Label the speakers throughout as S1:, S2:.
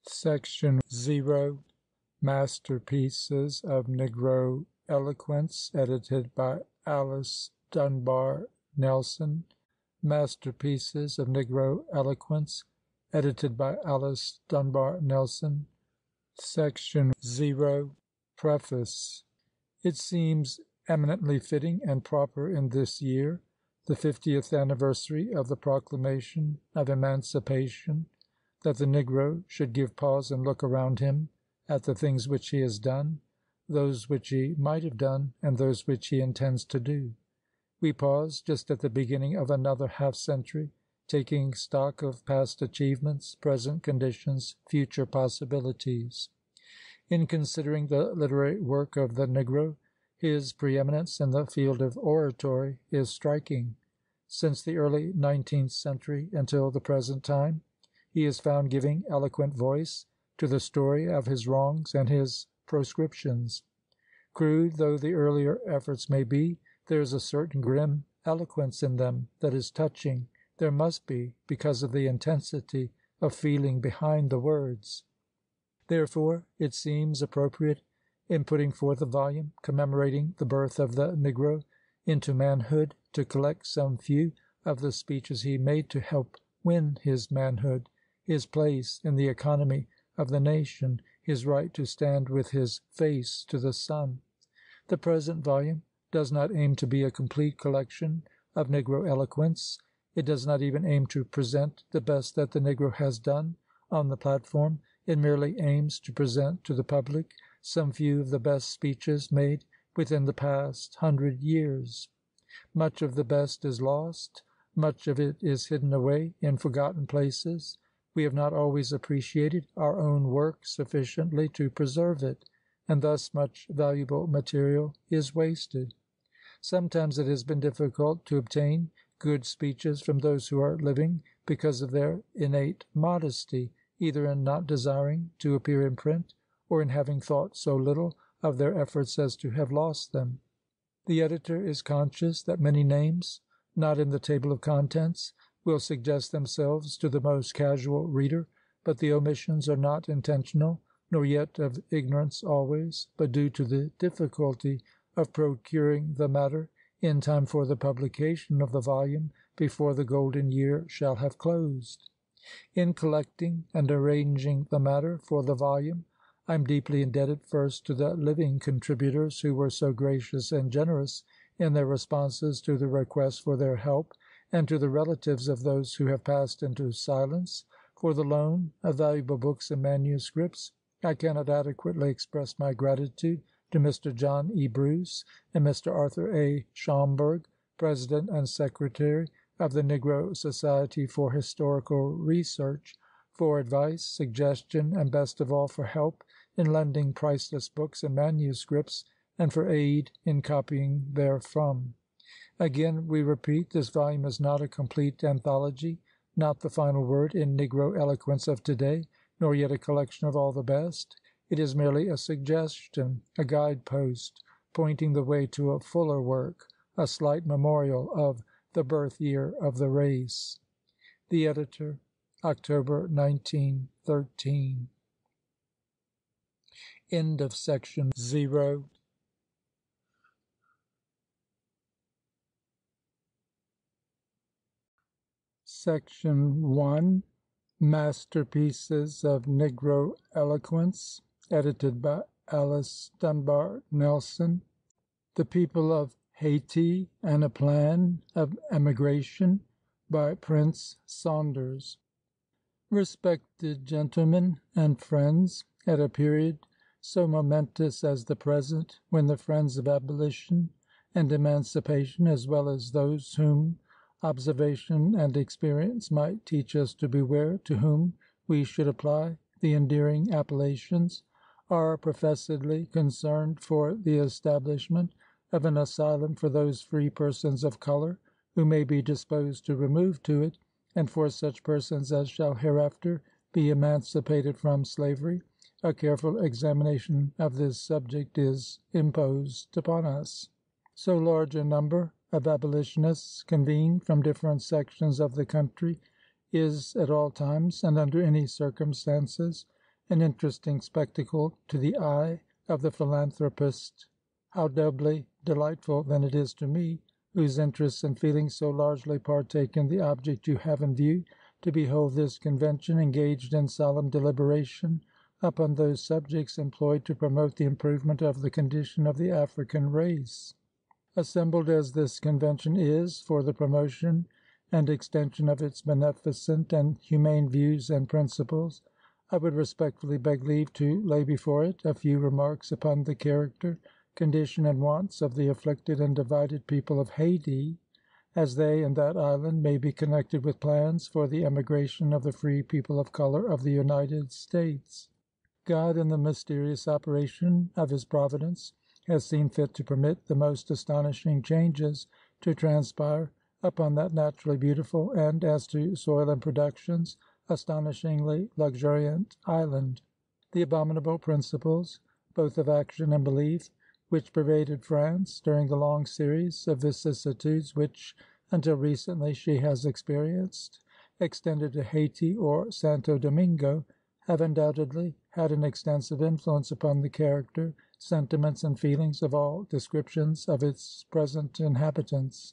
S1: Section 0, Masterpieces of Negro Eloquence, edited by Alice Dunbar Nelson. Masterpieces of Negro Eloquence, edited by Alice Dunbar Nelson. Section 0, Preface. It seems eminently fitting and proper in this year, the 50th anniversary of the Proclamation of Emancipation, that the Negro should give pause and look around him at the things which he has done, those which he might have done, and those which he intends to do. We pause just at the beginning of another half-century, taking stock of past achievements, present conditions, future possibilities. In considering the literary work of the Negro, his preeminence in the field of oratory is striking. Since the early 19th century until the present time, he is found giving eloquent voice to the story of his wrongs and his proscriptions. Crude though the earlier efforts may be, there is a certain grim eloquence in them that is touching. There must be, because of the intensity of feeling behind the words. Therefore, it seems appropriate, in putting forth a volume commemorating the birth of the Negro into manhood, to collect some few of the speeches he made to help win his manhood, his place in the economy of the nation, his right to stand with his face to the sun. The present volume does not aim to be a complete collection of Negro eloquence. It does not even aim to present the best that the Negro has done on the platform. It merely aims to present to the public some few of the best speeches made within the past 100 years. Much of the best is lost. Much of it is hidden away in forgotten places. We have not always appreciated our own work sufficiently to preserve it, and thus much valuable material is wasted. Sometimes it has been difficult to obtain good speeches from those who are living because of their innate modesty, either in not desiring to appear in print, or in having thought so little of their efforts as to have lost them. The editor is conscious that many names, not in the table of contents, will suggest themselves to the most casual reader, but the omissions are not intentional, nor yet of ignorance always, but due to the difficulty of procuring the matter in time for the publication of the volume before the golden year shall have closed. In collecting and arranging the matter for the volume, I am deeply indebted first to the living contributors who were so gracious and generous in their responses to the request for their help, and to the relatives of those who have passed into silence, for the loan of valuable books and manuscripts. I cannot adequately express my gratitude to Mr. John E. Bruce and Mr. Arthur A. Schomburg, President and Secretary of the Negro Society for Historical Research, for advice, suggestion, and best of all for help in lending priceless books and manuscripts, and for aid in copying therefrom. Again, we repeat, this volume is not a complete anthology, not the final word in Negro eloquence of today, nor yet a collection of all the best. It is merely a suggestion, a guidepost, pointing the way to a fuller work, a slight memorial of the birth year of the race. The Editor, October 1913. End of section 0. Section 1, Masterpieces of Negro Eloquence, edited by Alice Dunbar Nelson. The People of Haiti and a Plan of Emigration, by Prince Saunders. Respected gentlemen and friends, at a period so momentous as the present, when the friends of abolition and emancipation, as well as those whom observation and experience might teach us to beware, to whom we should apply the endearing appellations, are professedly concerned for the establishment of an asylum for those free persons of color who may be disposed to remove to it, and for such persons as shall hereafter be emancipated from slavery, a careful examination of this subject is imposed upon us. So large a number of abolitionists convened from different sections of the country is at all times and under any circumstances an interesting spectacle to the eye of the philanthropist. How doubly delightful then it is to me, whose interests and feelings so largely partake in the object you have in view, to behold this convention engaged in solemn deliberation upon those subjects employed to promote the improvement of the condition of the African race. Assembled as this convention is for the promotion and extension of its beneficent and humane views and principles, I would respectfully beg leave to lay before it a few remarks upon the character, condition, and wants of the afflicted and divided people of Hayti, as they and that island may be connected with plans for the emigration of the free people of color of the United States. God, in the mysterious operation of his providence, has seen fit to permit the most astonishing changes to transpire upon that naturally beautiful and, as to soil and productions, astonishingly luxuriant island. The abominable principles, both of action and belief, which pervaded France during the long series of vicissitudes which, until recently, she has experienced, extended to Hayti or Santo Domingo, have undoubtedly had an extensive influence upon the character, sentiments, and feelings of all descriptions of its present inhabitants.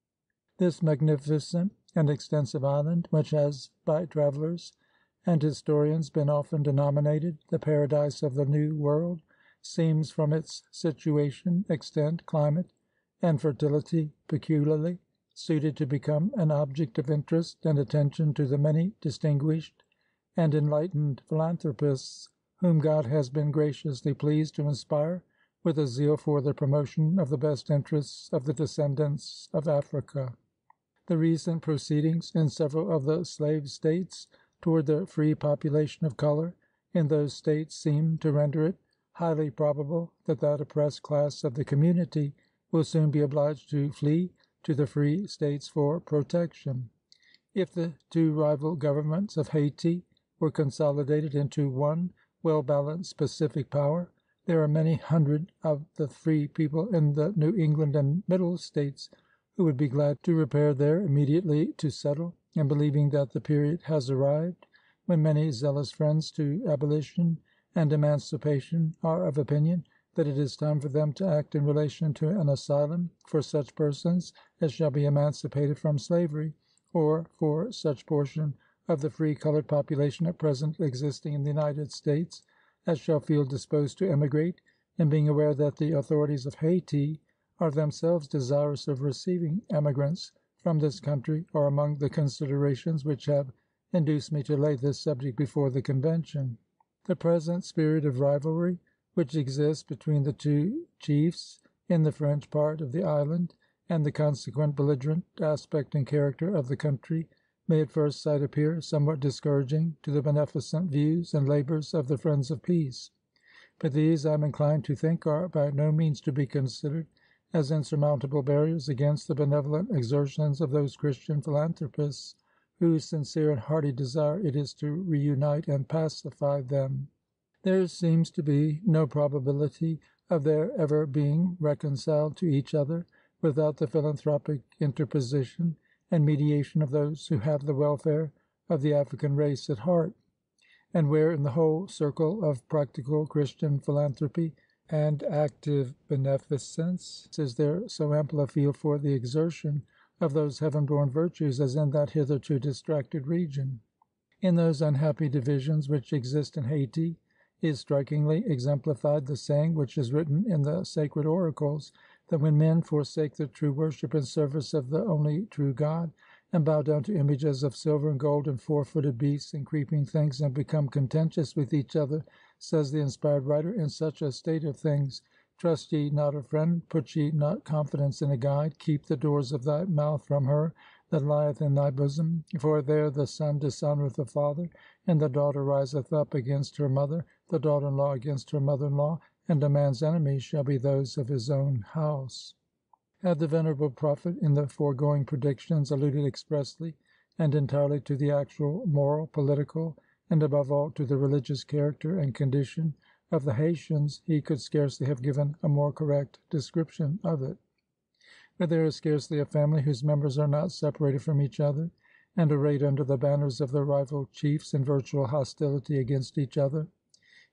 S1: This magnificent and extensive island, which has by travelers and historians been often denominated the paradise of the New World, seems from its situation, extent, climate, and fertility peculiarly suited to become an object of interest and attention to the many distinguished and enlightened philanthropists whom God has been graciously pleased to inspire with a zeal for the promotion of the best interests of the descendants of Africa. The recent proceedings in several of the slave states toward the free population of color in those states seem to render it highly probable that that oppressed class of the community will soon be obliged to flee to the free states for protection. If the two rival governments of Hayti were consolidated into one well-balanced pacific power, there are many hundred of the free people in the New England and Middle States who would be glad to repair there immediately to settle, and believing that the period has arrived when many zealous friends to abolition and emancipation are of opinion that it is time for them to act in relation to an asylum for such persons as shall be emancipated from slavery, or for such portion of the free colored population at present existing in the United States as shall feel disposed to emigrate, and being aware that the authorities of Hayti are themselves desirous of receiving emigrants from this country, are among the considerations which have induced me to lay this subject before the Convention. The present spirit of rivalry which exists between the two chiefs in the French part of the island, and the consequent belligerent aspect and character of the country, may at first sight appear somewhat discouraging to the beneficent views and labors of the friends of peace. But these, I am inclined to think, are by no means to be considered as insurmountable barriers against the benevolent exertions of those Christian philanthropists whose sincere and hearty desire it is to reunite and pacify them. There seems to be no probability of their ever being reconciled to each other without the philanthropic interposition and mediation of those who have the welfare of the African race at heart, and where in the whole circle of practical Christian philanthropy and active beneficence is there so ample a field for the exertion of those heaven-born virtues as in that hitherto distracted region. In those unhappy divisions which exist in Hayti is strikingly exemplified the saying which is written in the sacred oracles, that when men forsake the true worship and service of the only true God, and bow down to images of silver and gold and four-footed beasts and creeping things, and become contentious with each other, says the inspired writer, in such a state of things, trust ye not a friend, put ye not confidence in a guide, keep the doors of thy mouth from her that lieth in thy bosom, for there the son dishonoureth the father, and the daughter riseth up against her mother, the daughter-in-law against her mother-in-law, and a man's enemies shall be those of his own house. Had the venerable prophet in the foregoing predictions alluded expressly and entirely to the actual moral, political, and above all to the religious character and condition of the Haytians, he could scarcely have given a more correct description of it. But there is scarcely a family whose members are not separated from each other, and arrayed under the banners of the rival chiefs in virtual hostility against each other.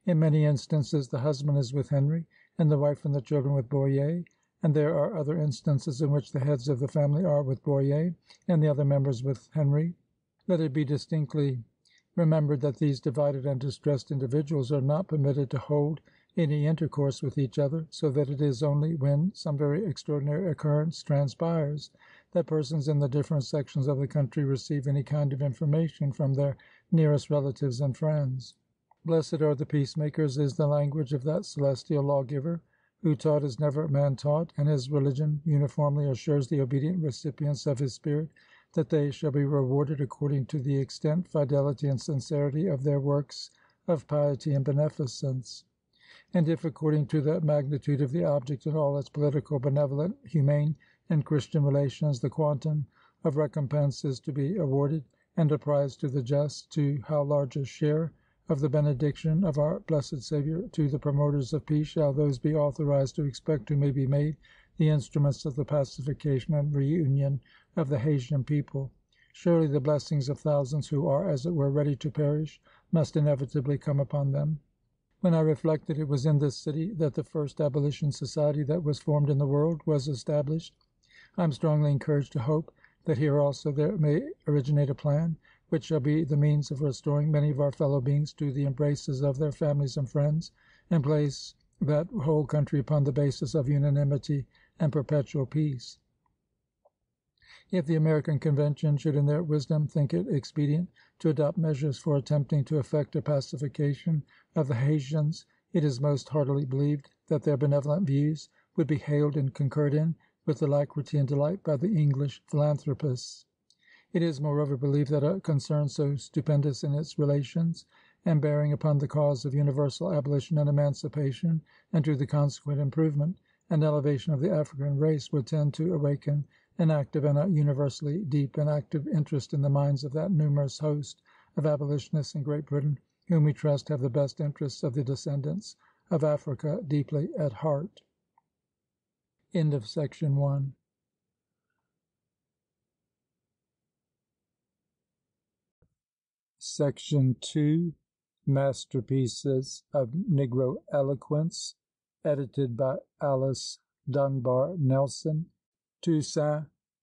S1: In many instances the husband is with Henry, and the wife and the children with Boyer, and there are other instances in which the heads of the family are with Boyer, and the other members with Henry. Let it be distinctly remembered that these divided and distressed individuals are not permitted to hold any intercourse with each other, so that it is only when some very extraordinary occurrence transpires that persons in the different sections of the country receive any kind of information from their nearest relatives and friends. Blessed are the peacemakers is the language of that celestial lawgiver, who taught as never man taught, and his religion uniformly assures the obedient recipients of his spirit that they shall be rewarded according to the extent, fidelity, and sincerity of their works of piety and beneficence. And if, according to the magnitude of the object in all its political, benevolent, humane, and Christian relations, the quantum of recompense is to be awarded, and a prize to the just, to how large a share of the benediction of our blessed Saviour to the promoters of peace shall those be authorized to expect who may be made the instruments of the pacification and reunion of the Haytian people. Surely the blessings of thousands who are, as it were, ready to perish, must inevitably come upon them. When I reflect that it was in this city that the first abolition society that was formed in the world was established, I am strongly encouraged to hope that here also there may originate a plan which shall be the means of restoring many of our fellow beings to the embraces of their families and friends, and place that whole country upon the basis of unanimity and perpetual peace. If the American Convention should in their wisdom think it expedient to adopt measures for attempting to effect a pacification of the Haytians, it is most heartily believed that their benevolent views would be hailed and concurred in with alacrity and delight by the English philanthropists. It is moreover believed that a concern so stupendous in its relations and bearing upon the cause of universal abolition and emancipation, and to the consequent improvement and elevation of the African race, would tend to awaken an active and a universally deep and active interest in the minds of that numerous host of abolitionists in Great Britain, whom we trust have the best interests of the descendants of Africa deeply at heart. End of section 1. Section 2. Masterpieces of Negro Eloquence, edited by Alice Dunbar Nelson. Toussaint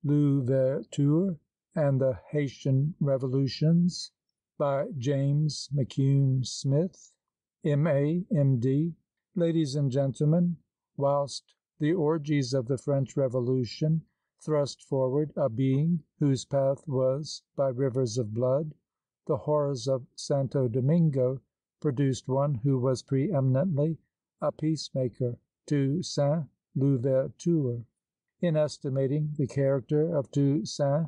S1: Louverture and the Haitian Revolutions, by James McCune Smith, M.A., M.D. Ladies and gentlemen, whilst the orgies of the French Revolution thrust forward a being whose path was by rivers of blood, the horrors of Santo Domingo produced one who was preeminently a peacemaker, Toussaint Louverture. In estimating the character of Toussaint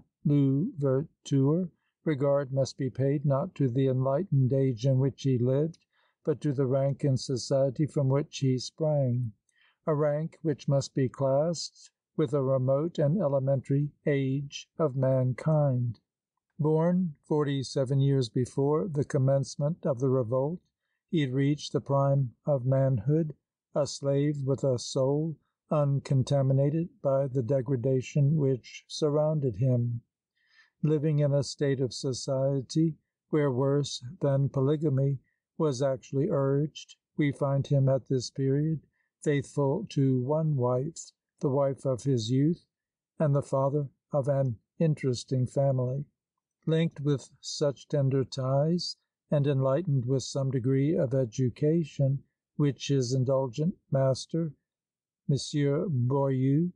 S1: Louverture, regard must be paid not to the enlightened age in which he lived, but to the rank in society from which he sprang, a rank which must be classed with a remote and elementary age of mankind. Born 47 years before the commencement of the revolt, he had reached the prime of manhood, a slave with a soul uncontaminated by the degradation which surrounded him. Living in a state of society where worse than polygamy was actually urged, we find him at this period faithful to one wife, the wife of his youth, and the father of an interesting family. Linked with such tender ties, and enlightened with some degree of education which his indulgent master, Monsieur Boyer,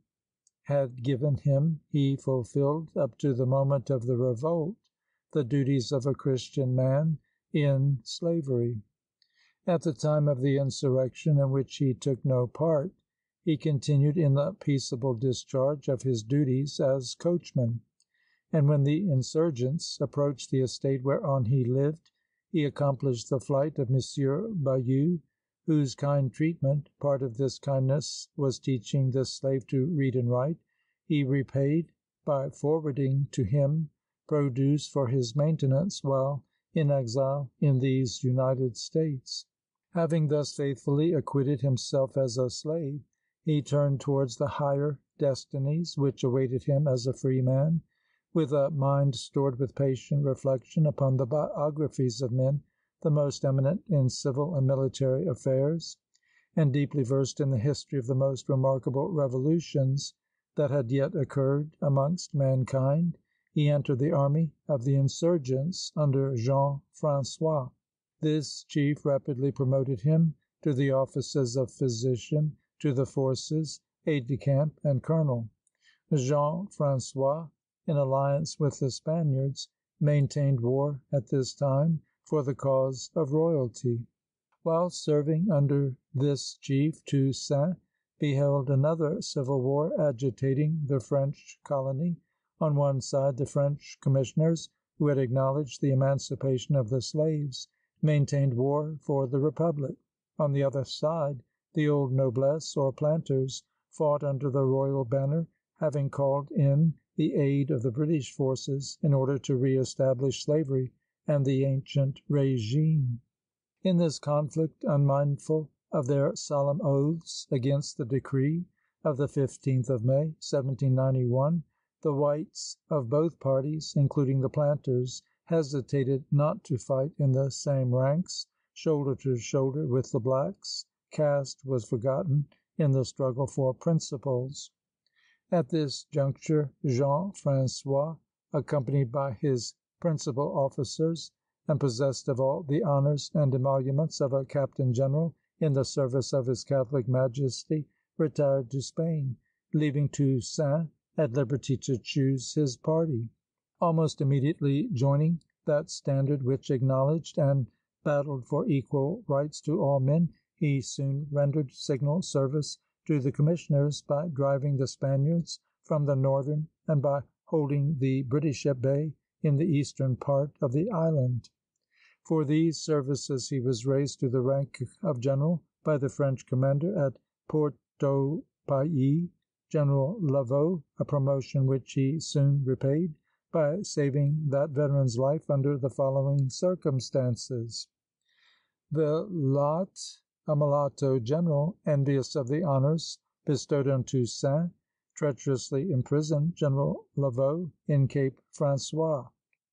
S1: had given him, he fulfilled, up to the moment of the revolt, the duties of a Christian man in slavery. At the time of the insurrection, in which he took no part, he continued in the peaceable discharge of his duties as coachman, and when the insurgents approached the estate whereon he lived, he accomplished the flight of Monsieur Boyer, whose kind treatment, part of this kindness was teaching this slave to read and write, he repaid by forwarding to him produce for his maintenance while in exile in these United States. Having thus faithfully acquitted himself as a slave, he turned towards the higher destinies which awaited him as a free man. With a mind stored with patient reflection upon the biographies of men the most eminent in civil and military affairs, and deeply versed in the history of the most remarkable revolutions that had yet occurred amongst mankind, he entered the army of the insurgents under Jean Francois. This chief rapidly promoted him to the offices of physician to the forces, aide-de-camp, and colonel. Jean Francois, in alliance with the Spaniards, maintained war at this time for the cause of royalty. While serving under this chief, Toussaint beheld another civil war agitating the French colony. On one side, the French commissioners, who had acknowledged the emancipation of the slaves, maintained war for the Republic. On the other side, the old noblesse, or planters, fought under the royal banner, having called in the aid of the British forces in order to re-establish slavery and the ancient regime. In this conflict, unmindful of their solemn oaths against the decree of the 15th of May, 1791, the whites of both parties, including the planters, hesitated not to fight in the same ranks, shoulder to shoulder with the blacks. Caste was forgotten in the struggle for principles. At this juncture, Jean Francois, accompanied by his principal officers, and possessed of all the honors and emoluments of a captain general in the service of his Catholic Majesty, retired to Spain, leaving Toussaint at liberty to choose his party. Almost immediately joining that standard which acknowledged and battled for equal rights to all men, he soon rendered signal service to the commissioners by driving the Spaniards from the northern and by holding the British at bay in the eastern part of the island. For these services he was raised to the rank of general by the French commander at Port-au-Pays, General Laveaux, a promotion which he soon repaid by saving that veteran's life under the following circumstances. Villatte, a mulatto general, envious of the honors bestowed on Toussaint, treacherously imprisoned General Laveaux in Cape Francois.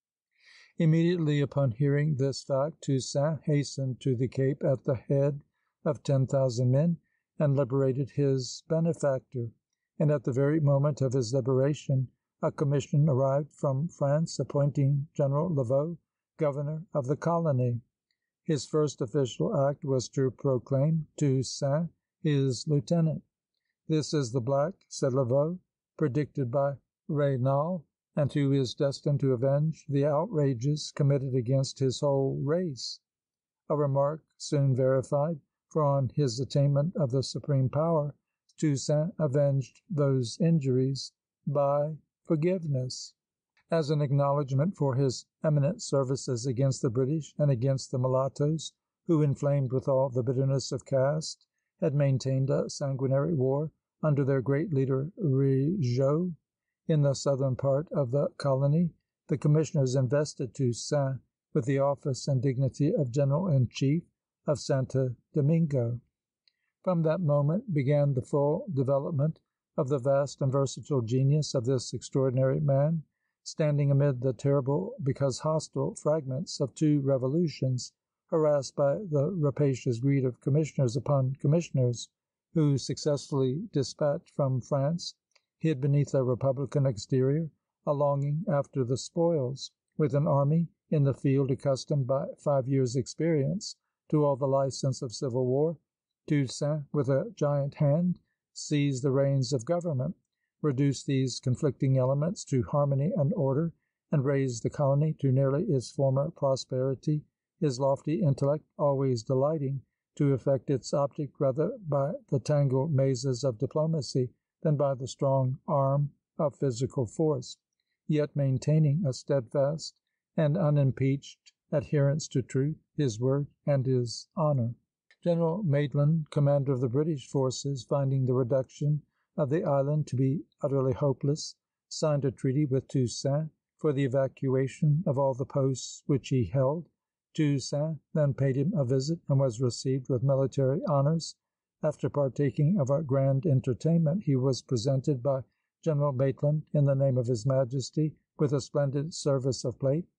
S1: Immediately upon hearing this fact, Toussaint hastened to the Cape at the head of 10,000 men and liberated his benefactor. And at the very moment of his liberation, a commission arrived from France appointing General Laveaux governor of the colony. His first official act was to proclaim Toussaint his lieutenant. "This is the black," said Laveaux, "predicted by Raynal, and who is destined to avenge the outrages committed against his whole race," a remark soon verified, for on his attainment of the supreme power, Toussaint avenged those injuries by forgiveness. As an acknowledgment for his eminent services against the British and against the mulattoes, who, inflamed with all the bitterness of caste, had maintained a sanguinary war under their great leader Rigaud in the southern part of the colony, the commissioners invested Toussaint with the office and dignity of General-in-Chief of Santo Domingo. From that moment began the full development of the vast and versatile genius of this extraordinary man, standing amid the terrible because hostile fragments of two revolutions, harassed by the rapacious greed of commissioners upon commissioners, who, successfully dispatched from France, hid beneath a republican exterior a longing after the spoils, with an army in the field accustomed by 5 years' experience to all the license of civil war. Toussaint, with a giant hand, seized the reins of government, reduced these conflicting elements to harmony and order, and raised the colony to nearly its former prosperity, his lofty intellect always delighting to effect its object rather by the tangled mazes of diplomacy than by the strong arm of physical force, yet maintaining a steadfast and unimpeached adherence to truth, his word, and his honor. General Maitland, commander of the British forces, finding the reduction of the island to be utterly hopeless, signed a treaty with Toussaint for the evacuation of all the posts which he held. Toussaint then paid him a visit and was received with military honors. After partaking of a grand entertainment, he was presented by General Maitland, in the name of his Majesty, with a splendid service of plate,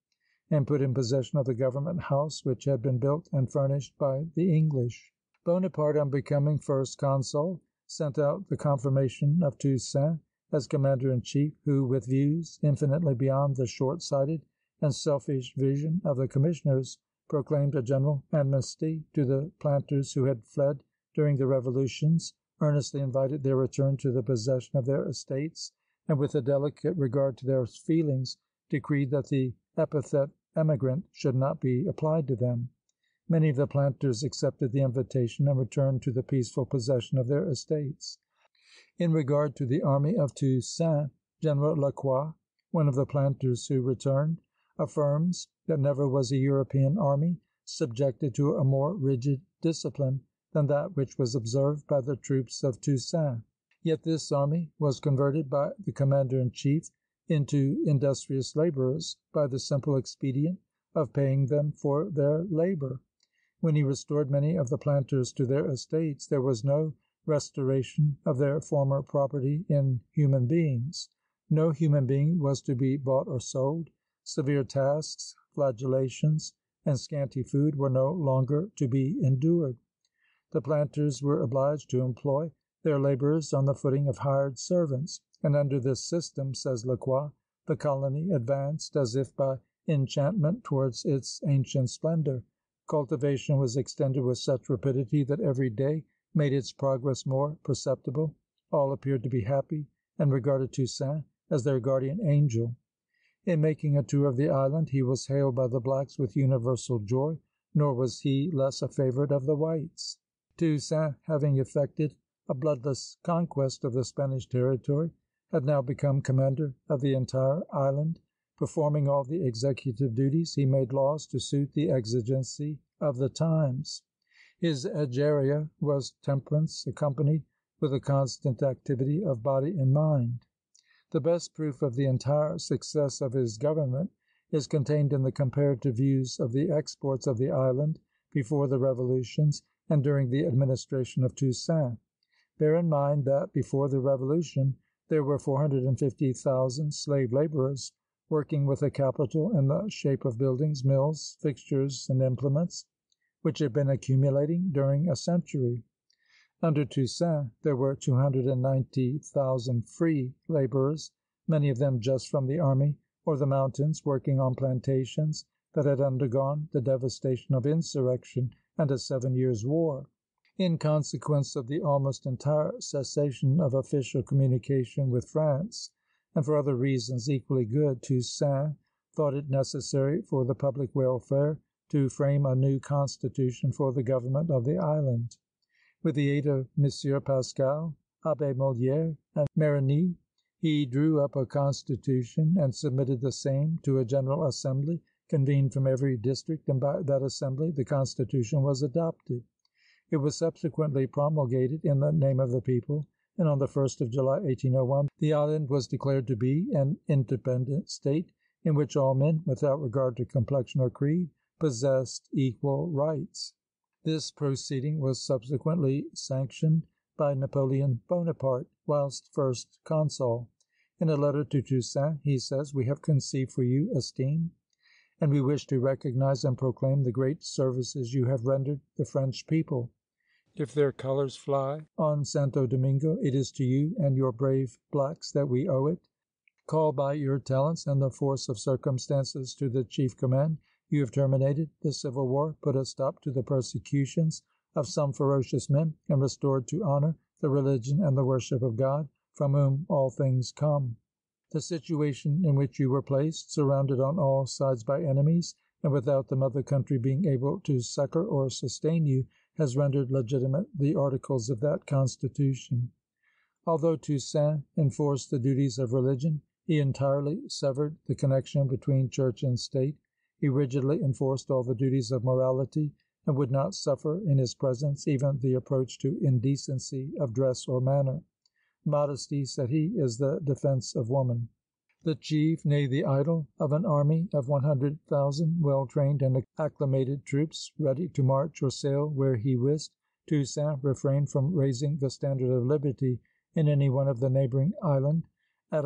S1: and put in possession of the government house which had been built and furnished by the English. Bonaparte, on becoming first consul, sent out the confirmation of Toussaint as commander-in-chief, who, with views infinitely beyond the short-sighted and selfish vision of the commissioners, proclaimed a general amnesty to the planters who had fled during the revolutions, earnestly invited their return to the possession of their estates, and with a delicate regard to their feelings, decreed that the epithet emigrant should not be applied to them. Many of the planters accepted the invitation and returned to the peaceful possession of their estates. In regard to the army of Toussaint, General Lacroix, one of the planters who returned, affirms that never was a European army subjected to a more rigid discipline than that which was observed by the troops of Toussaint. Yet this army was converted by the commander-in-chief into industrious laborers by the simple expedient of paying them for their labor. When he restored many of the planters to their estates, there was no restoration of their former property in human beings. No human being was to be bought or sold. Severe tasks, flagellations, and scanty food were no longer to be endured. The planters were obliged to employ their laborers on the footing of hired servants, and under this system, says Lacroix, the colony advanced as if by enchantment towards its ancient splendor. Cultivation was extended with such rapidity that every day made its progress more perceptible. All appeared to be happy, and regarded Toussaint as their guardian angel. In making a tour of the island, he was hailed by the blacks with universal joy, nor was he less a favorite of the whites. Toussaint, having effected a bloodless conquest of the Spanish territory, had now become commander of the entire island. Performing all the executive duties, he made laws to suit the exigency of the times. His Egeria was temperance, accompanied with a constant activity of body and mind. The best proof of the entire success of his government is contained in the comparative views of the exports of the island before the revolutions and during the administration of Toussaint. Bear in mind that before the revolution there were 450,000 slave laborers working with a capital in the shape of buildings, mills, fixtures, and implements, which had been accumulating during a century. Under Toussaint there were 290,000 free laborers, many of them just from the army or the mountains, working on plantations that had undergone the devastation of insurrection and a 7 years' war. In consequence of the almost entire cessation of official communication with France, and for other reasons equally good, Toussaint thought it necessary for the public welfare to frame a new constitution for the government of the island. With the aid of M. Pascal, Abbé Molière, and Marigny, he drew up a constitution and submitted the same to a general assembly convened from every district, and by that assembly the constitution was adopted. It was subsequently promulgated in the name of the people, and on the 1st of July, 1801, the island was declared to be an independent state in which all men, without regard to complexion or creed, possessed equal rights. This proceeding was subsequently sanctioned by Napoleon Bonaparte, whilst first consul. In a letter to Toussaint, he says, "We have conceived for you esteem, and we wish to recognize and proclaim the great services you have rendered the French people. If their colors fly on Santo Domingo, it is to you and your brave blacks that we owe it. Called by your talents and the force of circumstances to the chief command, you have terminated the civil war, put a stop to the persecutions of some ferocious men, and restored to honor the religion and the worship of God, from whom all things come. The situation in which you were placed, surrounded on all sides by enemies, and without the mother country being able to succor or sustain you, has rendered legitimate the articles of that Constitution." Although Toussaint enforced the duties of religion, he entirely severed the connection between church and state. He rigidly enforced all the duties of morality, and would not suffer in his presence even the approach to indecency of dress or manner. "Modesty," said he, "is the defense of woman." The chief, nay, the idol of an army of 100,000 well-trained and acclimated troops, ready to march or sail where he wished, Toussaint refrained from raising the standard of liberty in any one of the neighboring island at a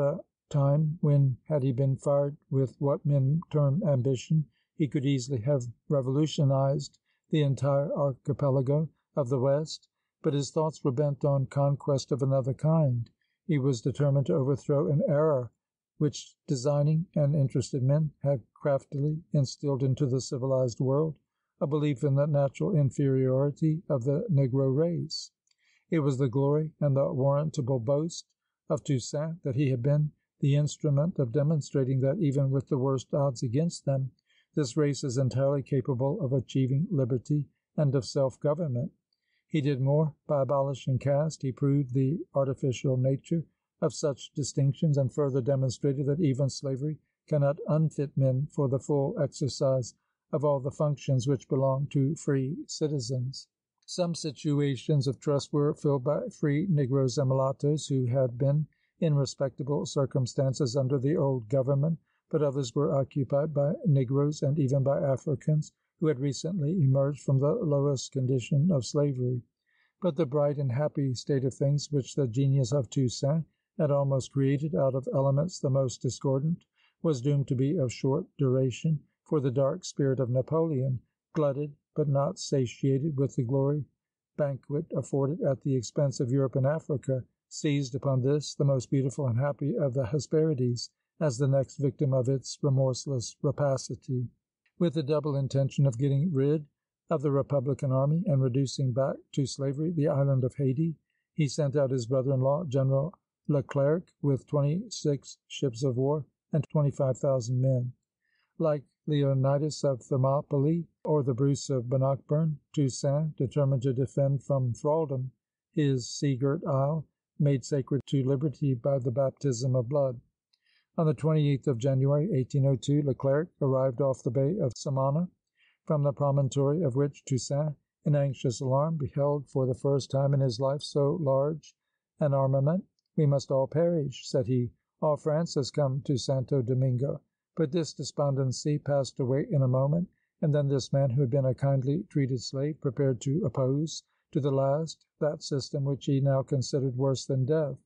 S1: time when, had he been fired with what men term ambition, he could easily have revolutionized the entire archipelago of the West. But his thoughts were bent on conquest of another kind. He was determined to overthrow an error which designing and interested men had craftily instilled into the civilized world, a belief in the natural inferiority of the Negro race. It was the glory and the warrantable boast of Toussaint that he had been the instrument of demonstrating that, even with the worst odds against them, this race is entirely capable of achieving liberty and of self-government. He did more. By abolishing caste, he proved the artificial nature of such distinctions, and further demonstrated that even slavery cannot unfit men for the full exercise of all the functions which belong to free citizens. Some situations of trust were filled by free negroes and mulattoes who had been in respectable circumstances under the old government, but others were occupied by negroes and even by Africans who had recently emerged from the lowest condition of slavery. But the bright and happy state of things which the genius of Toussaint had almost created out of elements the most discordant was doomed to be of short duration, for the dark spirit of Napoleon, glutted but not satiated with the glory banquet afforded at the expense of Europe and Africa, seized upon this, the most beautiful and happy of the Hesperides, as the next victim of its remorseless rapacity. With the double intention of getting rid of the Republican army and reducing back to slavery the island of Hayti, he sent out his brother-in-law, General Leclerc, with 26 ships of war and 25,000 men. Like Leonidas of Thermopylae or the Bruce of Bannockburn, Toussaint, determined to defend from thraldom his sea-girt isle, made sacred to liberty by the baptism of blood. On the 28th of January, 1802, Leclerc arrived off the bay of Samana, from the promontory of which Toussaint, in anxious alarm, beheld for the first time in his life so large an armament. "We must all perish," said he. "All France has come to Santo Domingo." But this despondency passed away in a moment, and then this man, who had been a kindly treated slave, prepared to oppose to the last that system which he now considered worse than death.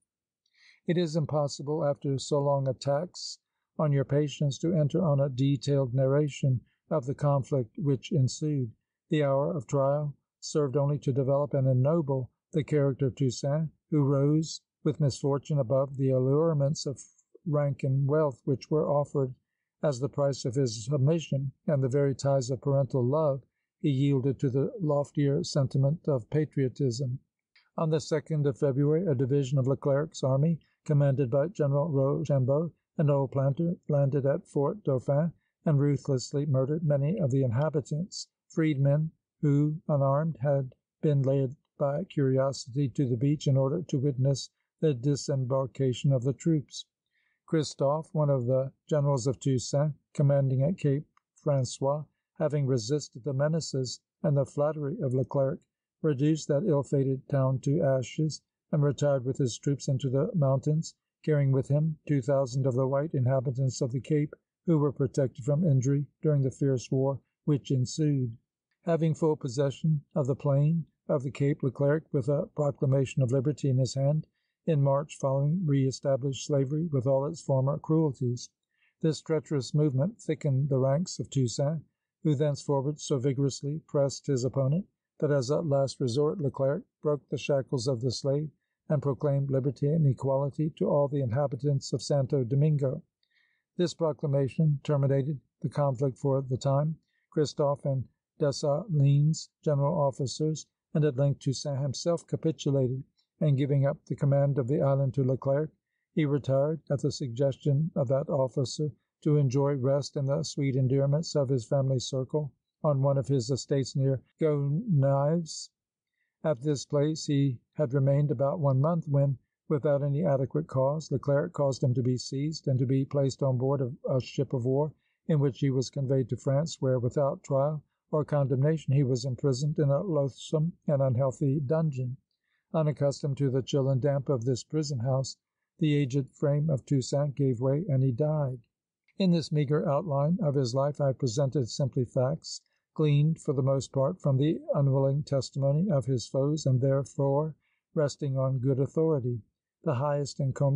S1: It is impossible, after so long a tax on your patience, to enter on a detailed narration of the conflict which ensued. The hour of trial served only to develop and ennoble the character of Toussaint, who rose with misfortune above the allurements of rank and wealth which were offered as the price of his submission, and the very ties of parental love he yielded to the loftier sentiment of patriotism. On the 2nd of February, a division of Leclerc's army, commanded by General Rochambeau, an old planter, landed at Fort Dauphin, and ruthlessly murdered many of the inhabitants, freedmen who, unarmed, had been led by curiosity to the beach in order to witness the disembarkation of the troops. Christophe, one of the generals of Toussaint, commanding at Cape Francois, having resisted the menaces and the flattery of Leclerc, reduced that ill-fated town to ashes, and retired with his troops into the mountains, carrying with him 2,000 of the white inhabitants of the Cape, who were protected from injury during the fierce war which ensued. Having full possession of the plain of the Cape, Leclerc, with a proclamation of liberty in his hand, in March following, re-established slavery with all its former cruelties. This treacherous movement thickened the ranks of Toussaint, who thenceforward so vigorously pressed his opponent, that as a last resort Leclerc broke the shackles of the slave and proclaimed liberty and equality to all the inhabitants of Santo Domingo. This proclamation terminated the conflict for the time. Christophe and Dessalines, general officers, and at length Toussaint himself capitulated, and giving up the command of the island to Leclerc, he retired, at the suggestion of that officer, to enjoy rest and the sweet endearments of his family circle on one of his estates near Gonaives. At this place he had remained about 1 month, when, without any adequate cause, Leclerc caused him to be seized and to be placed on board of a ship of war, in which he was conveyed to France, where, without trial or condemnation, he was imprisoned in a loathsome and unhealthy dungeon. Unaccustomed to the chill and damp of this prison house, the aged frame of Toussaint gave way, and he died. In this meagre outline of his life I have presented simply facts, gleaned for the most part from the unwilling testimony of his foes, and therefore resting on good authority. The highest encomium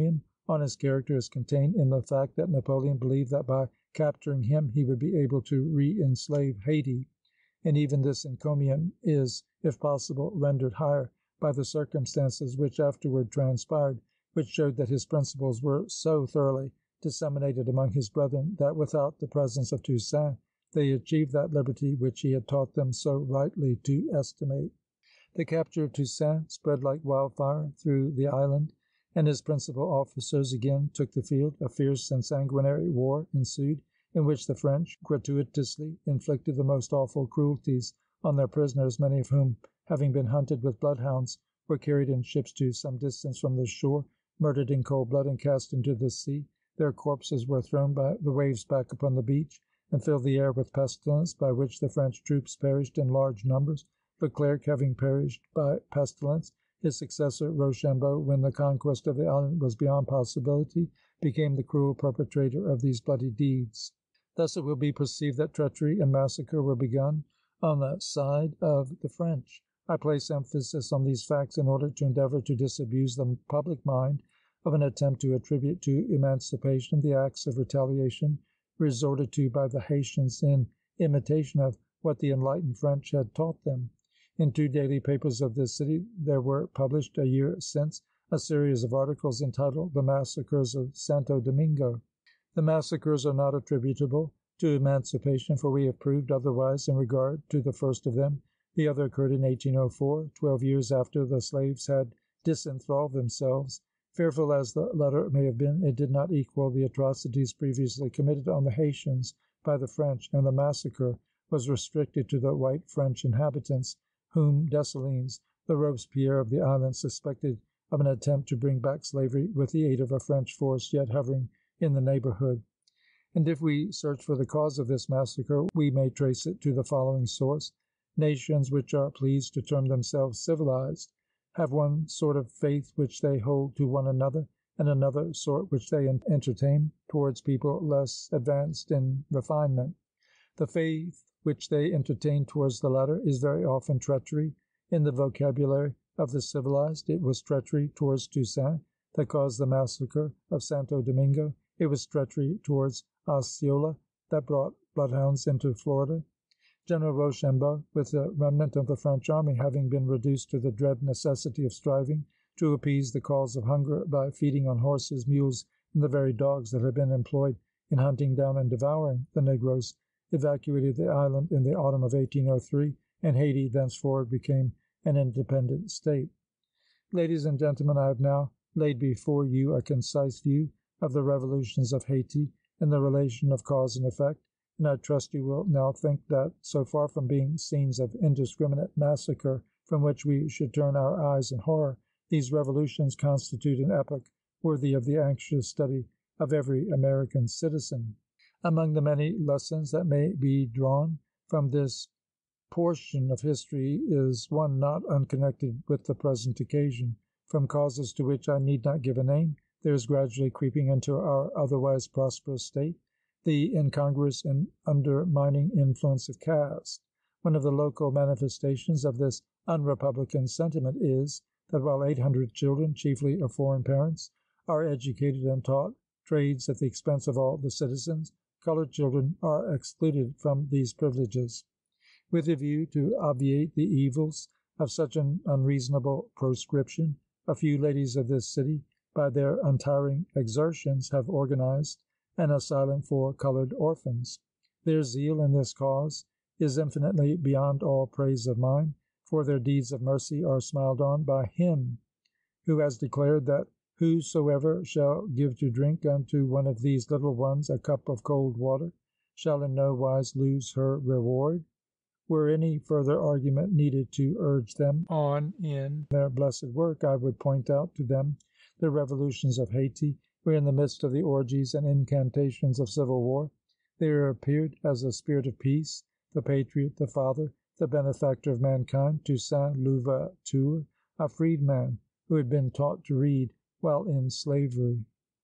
S1: on his character is contained in the fact that Napoleon believed that by capturing him he would be able to re-enslave Haiti, and even this encomium is, if possible, rendered higher by the circumstances which afterward transpired, which showed that his principles were so thoroughly disseminated among his brethren that without the presence of Toussaint they achieved that liberty which he had taught them so rightly to estimate. The capture of Toussaint spread like wildfire through the island, and his principal officers again took the field. A fierce and sanguinary war ensued, in which the French gratuitously inflicted the most awful cruelties on their prisoners, many of whom, having been hunted with bloodhounds, were carried in ships to some distance from the shore, murdered in cold blood, and cast into the sea. Their corpses were thrown by the waves back upon the beach, and filled the air with pestilence, by which the French troops perished in large numbers. Leclerc having perished by pestilence, his successor Rochambeau, when the conquest of the island was beyond possibility, became the cruel perpetrator of these bloody deeds. Thus it will be perceived that treachery and massacre were begun on the side of the French. I place emphasis on these facts in order to endeavor to disabuse the public mind of an attempt to attribute to emancipation the acts of retaliation resorted to by the Haytians in imitation of what the enlightened French had taught them. In two daily papers of this city there were published a year since a series of articles entitled "The Massacres of Santo Domingo." The massacres are not attributable to emancipation, for we have proved otherwise in regard to the first of them. The other occurred in 1804, 12 years after the slaves had disenthralled themselves. Fearful as the latter may have been, it did not equal the atrocities previously committed on the Haytians by the French, and the massacre was restricted to the white French inhabitants, whom Dessalines, the Robespierre of the island, suspected of an attempt to bring back slavery with the aid of a French force yet hovering in the neighborhood. And if we search for the cause of this massacre, we may trace it to the following source. Nations which are pleased to term themselves civilized have one sort of faith which they hold to one another, and another sort which they entertain towards people less advanced in refinement. The faith which they entertain towards the latter is very often treachery. In the vocabulary of the civilized, it was treachery towards Toussaint that caused the massacre of Santo Domingo. It was treachery towards Osceola that brought bloodhounds into Florida. General Rochambeau, with the remnant of the French army, having been reduced to the dread necessity of striving to appease the calls of hunger by feeding on horses, mules, and the very dogs that had been employed in hunting down and devouring the negroes, evacuated the island in the autumn of 1803, and Haiti thenceforward became an independent state. Ladies and gentlemen, I have now laid before you a concise view of the revolutions of Haiti in the relation of cause and effect, and I trust you will now think that, so far from being scenes of indiscriminate massacre from which we should turn our eyes in horror, these revolutions constitute an epoch worthy of the anxious study of every American citizen. Among the many lessons that may be drawn from this portion of history is one not unconnected with the present occasion. From causes to which I need not give a name, there is gradually creeping into our otherwise prosperous state the incongruous and undermining influence of caste. One of the local manifestations of this unrepublican sentiment is, that while 800 children, chiefly of foreign parents, are educated and taught trades at the expense of all the citizens, colored children are excluded from these privileges. With a view to obviate the evils of such an unreasonable proscription, a few ladies of this city, by their untiring exertions, have organized an asylum for colored orphans. Their zeal in this cause is infinitely beyond all praise of mine, for their deeds of mercy are smiled on by Him who has declared that whosoever shall give to drink unto one of these little ones a cup of cold water shall in no wise lose her reward. Were any further argument needed to urge them on in their blessed work, I would point out to them the revolutions of Haiti, where in the midst of the orgies and incantations of civil war, there appeared as a spirit of peace, the patriot, the father, the benefactor of mankind, Toussaint Louverture, a freedman who had been taught to read while in slavery.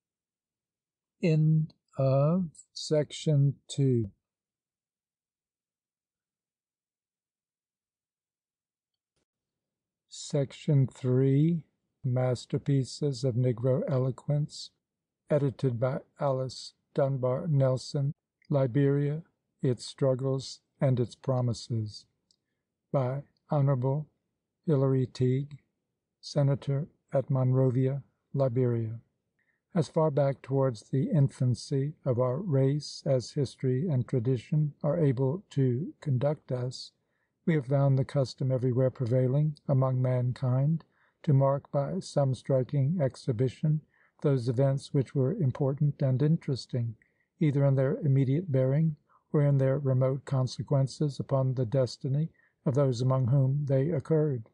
S1: End of section 2. Section 3, Masterpieces of Negro Eloquence. edited by Alice Dunbar Nelson, Liberia, Its Struggles and Its Promises, by Honorable Hilary Teague, Senator at Monrovia, Liberia. As far back towards the infancy of our race as history and tradition are able to conduct us, we have found the custom everywhere prevailing among mankind to mark by some striking exhibition those events which were important and interesting, either in their immediate bearing or in their remote consequences upon the destiny of those among whom they occurred.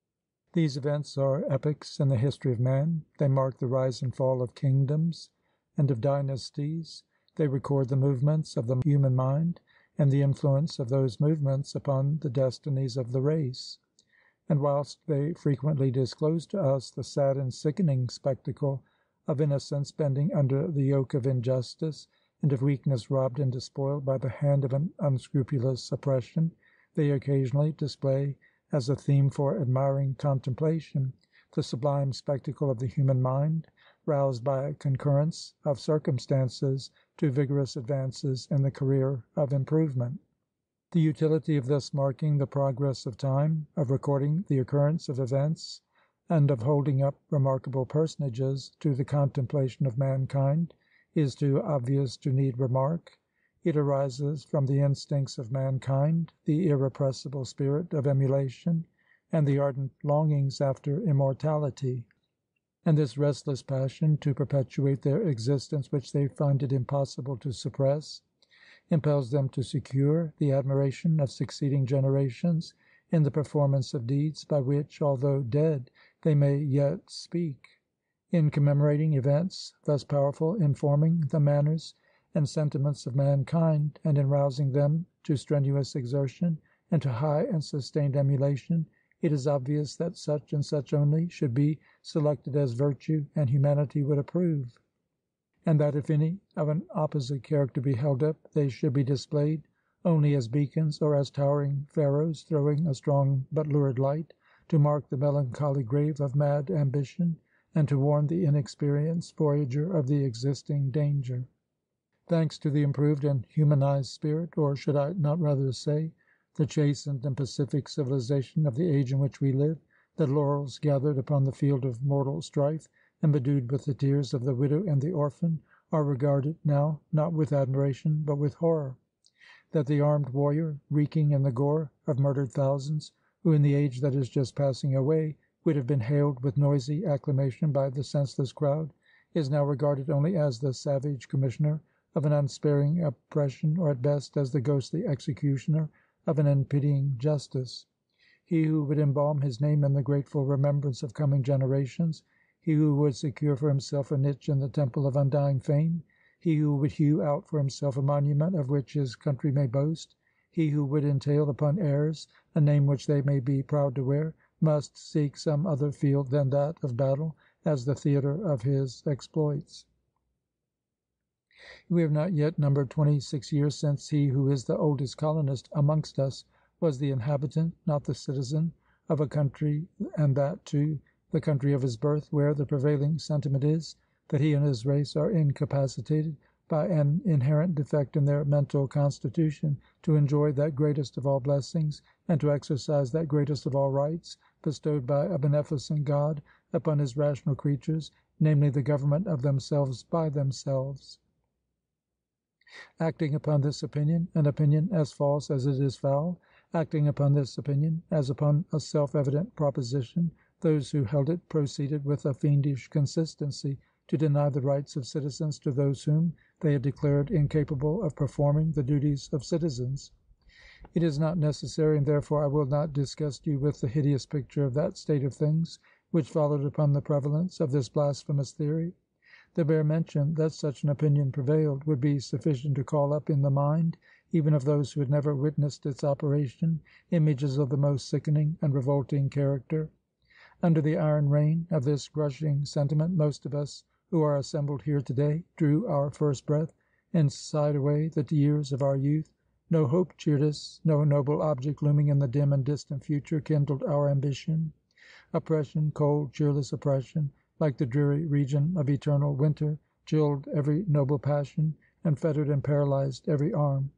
S1: These events are epochs in the history of man. They mark the rise and fall of kingdoms and of dynasties. They record the movements of the human mind and the influence of those movements upon the destinies of the race. And whilst they frequently disclose to us the sad and sickening spectacle of innocence bending under the yoke of injustice, and of weakness robbed and despoiled by the hand of an unscrupulous oppression, they occasionally display as a theme for admiring contemplation the sublime spectacle of the human mind, roused by a concurrence of circumstances to vigorous advances in the career of improvement. The utility of thus marking the progress of time, of recording the occurrence of events, and of holding up remarkable personages to the contemplation of mankind, is too obvious to need remark. It arises from the instincts of mankind, the irrepressible spirit of emulation, and the ardent longings after immortality. And this restless passion to perpetuate their existence, which they find it impossible to suppress, impels them to secure the admiration of succeeding generations in the performance of deeds by which, although dead, they may yet speak. In commemorating events thus powerful in forming the manners and sentiments of mankind, and in rousing them to strenuous exertion and to high and sustained emulation, it is obvious that such and such only should be selected as virtue and humanity would approve, and that if any of an opposite character be held up, they should be displayed only as beacons or as towering Pharaohs throwing a strong but lurid light to mark the melancholy grave of mad ambition, and to warn the inexperienced voyager of the existing danger. Thanks to the improved and humanized spirit, or should I not rather say, the chastened and pacific civilization of the age in which we live, the laurels gathered upon the field of mortal strife, and bedewed with the tears of the widow and the orphan, are regarded now not with admiration but with horror. That the armed warrior, reeking in the gore of murdered thousands, who in the age that is just passing away would have been hailed with noisy acclamation by the senseless crowd, is now regarded only as the savage commissioner of an unsparing oppression, or at best as the ghostly executioner of an unpitying justice. He who would embalm his name in the grateful remembrance of coming generations, he who would secure for himself a niche in the temple of undying fame, he who would hew out for himself a monument of which his country may boast, he who would entail upon heirs a name which they may be proud to wear, must seek some other field than that of battle as the theatre of his exploits. We have not yet numbered 26 years since he who is the oldest colonist amongst us was the inhabitant, not the citizen, of a country, and that, too, the country of his birth, where the prevailing sentiment is, that he and his race are incapacitated by an inherent defect in their mental constitution to enjoy that greatest of all blessings, and to exercise that greatest of all rights bestowed by a beneficent God upon his rational creatures, namely the government of themselves by themselves. Acting upon this opinion, an opinion as false as it is foul, acting upon this opinion as upon a self-evident proposition, those who held it proceeded with a fiendish consistency to deny the rights of citizens to those whom they had declared incapable of performing the duties of citizens. It is not necessary, and therefore I will not disgust you with the hideous picture of that state of things which followed upon the prevalence of this blasphemous theory. The bare mention that such an opinion prevailed would be sufficient to call up in the mind, even of those who had never witnessed its operation, images of the most sickening and revolting character. Under the iron reign of this crushing sentiment, most of us who are assembled here today drew our first breath, and sighed away the years of our youth. No hope cheered us, no noble object looming in the dim and distant future kindled our ambition. Oppression, cold, cheerless oppression, like the dreary region of eternal winter, chilled every noble passion, and fettered and paralyzed every arm.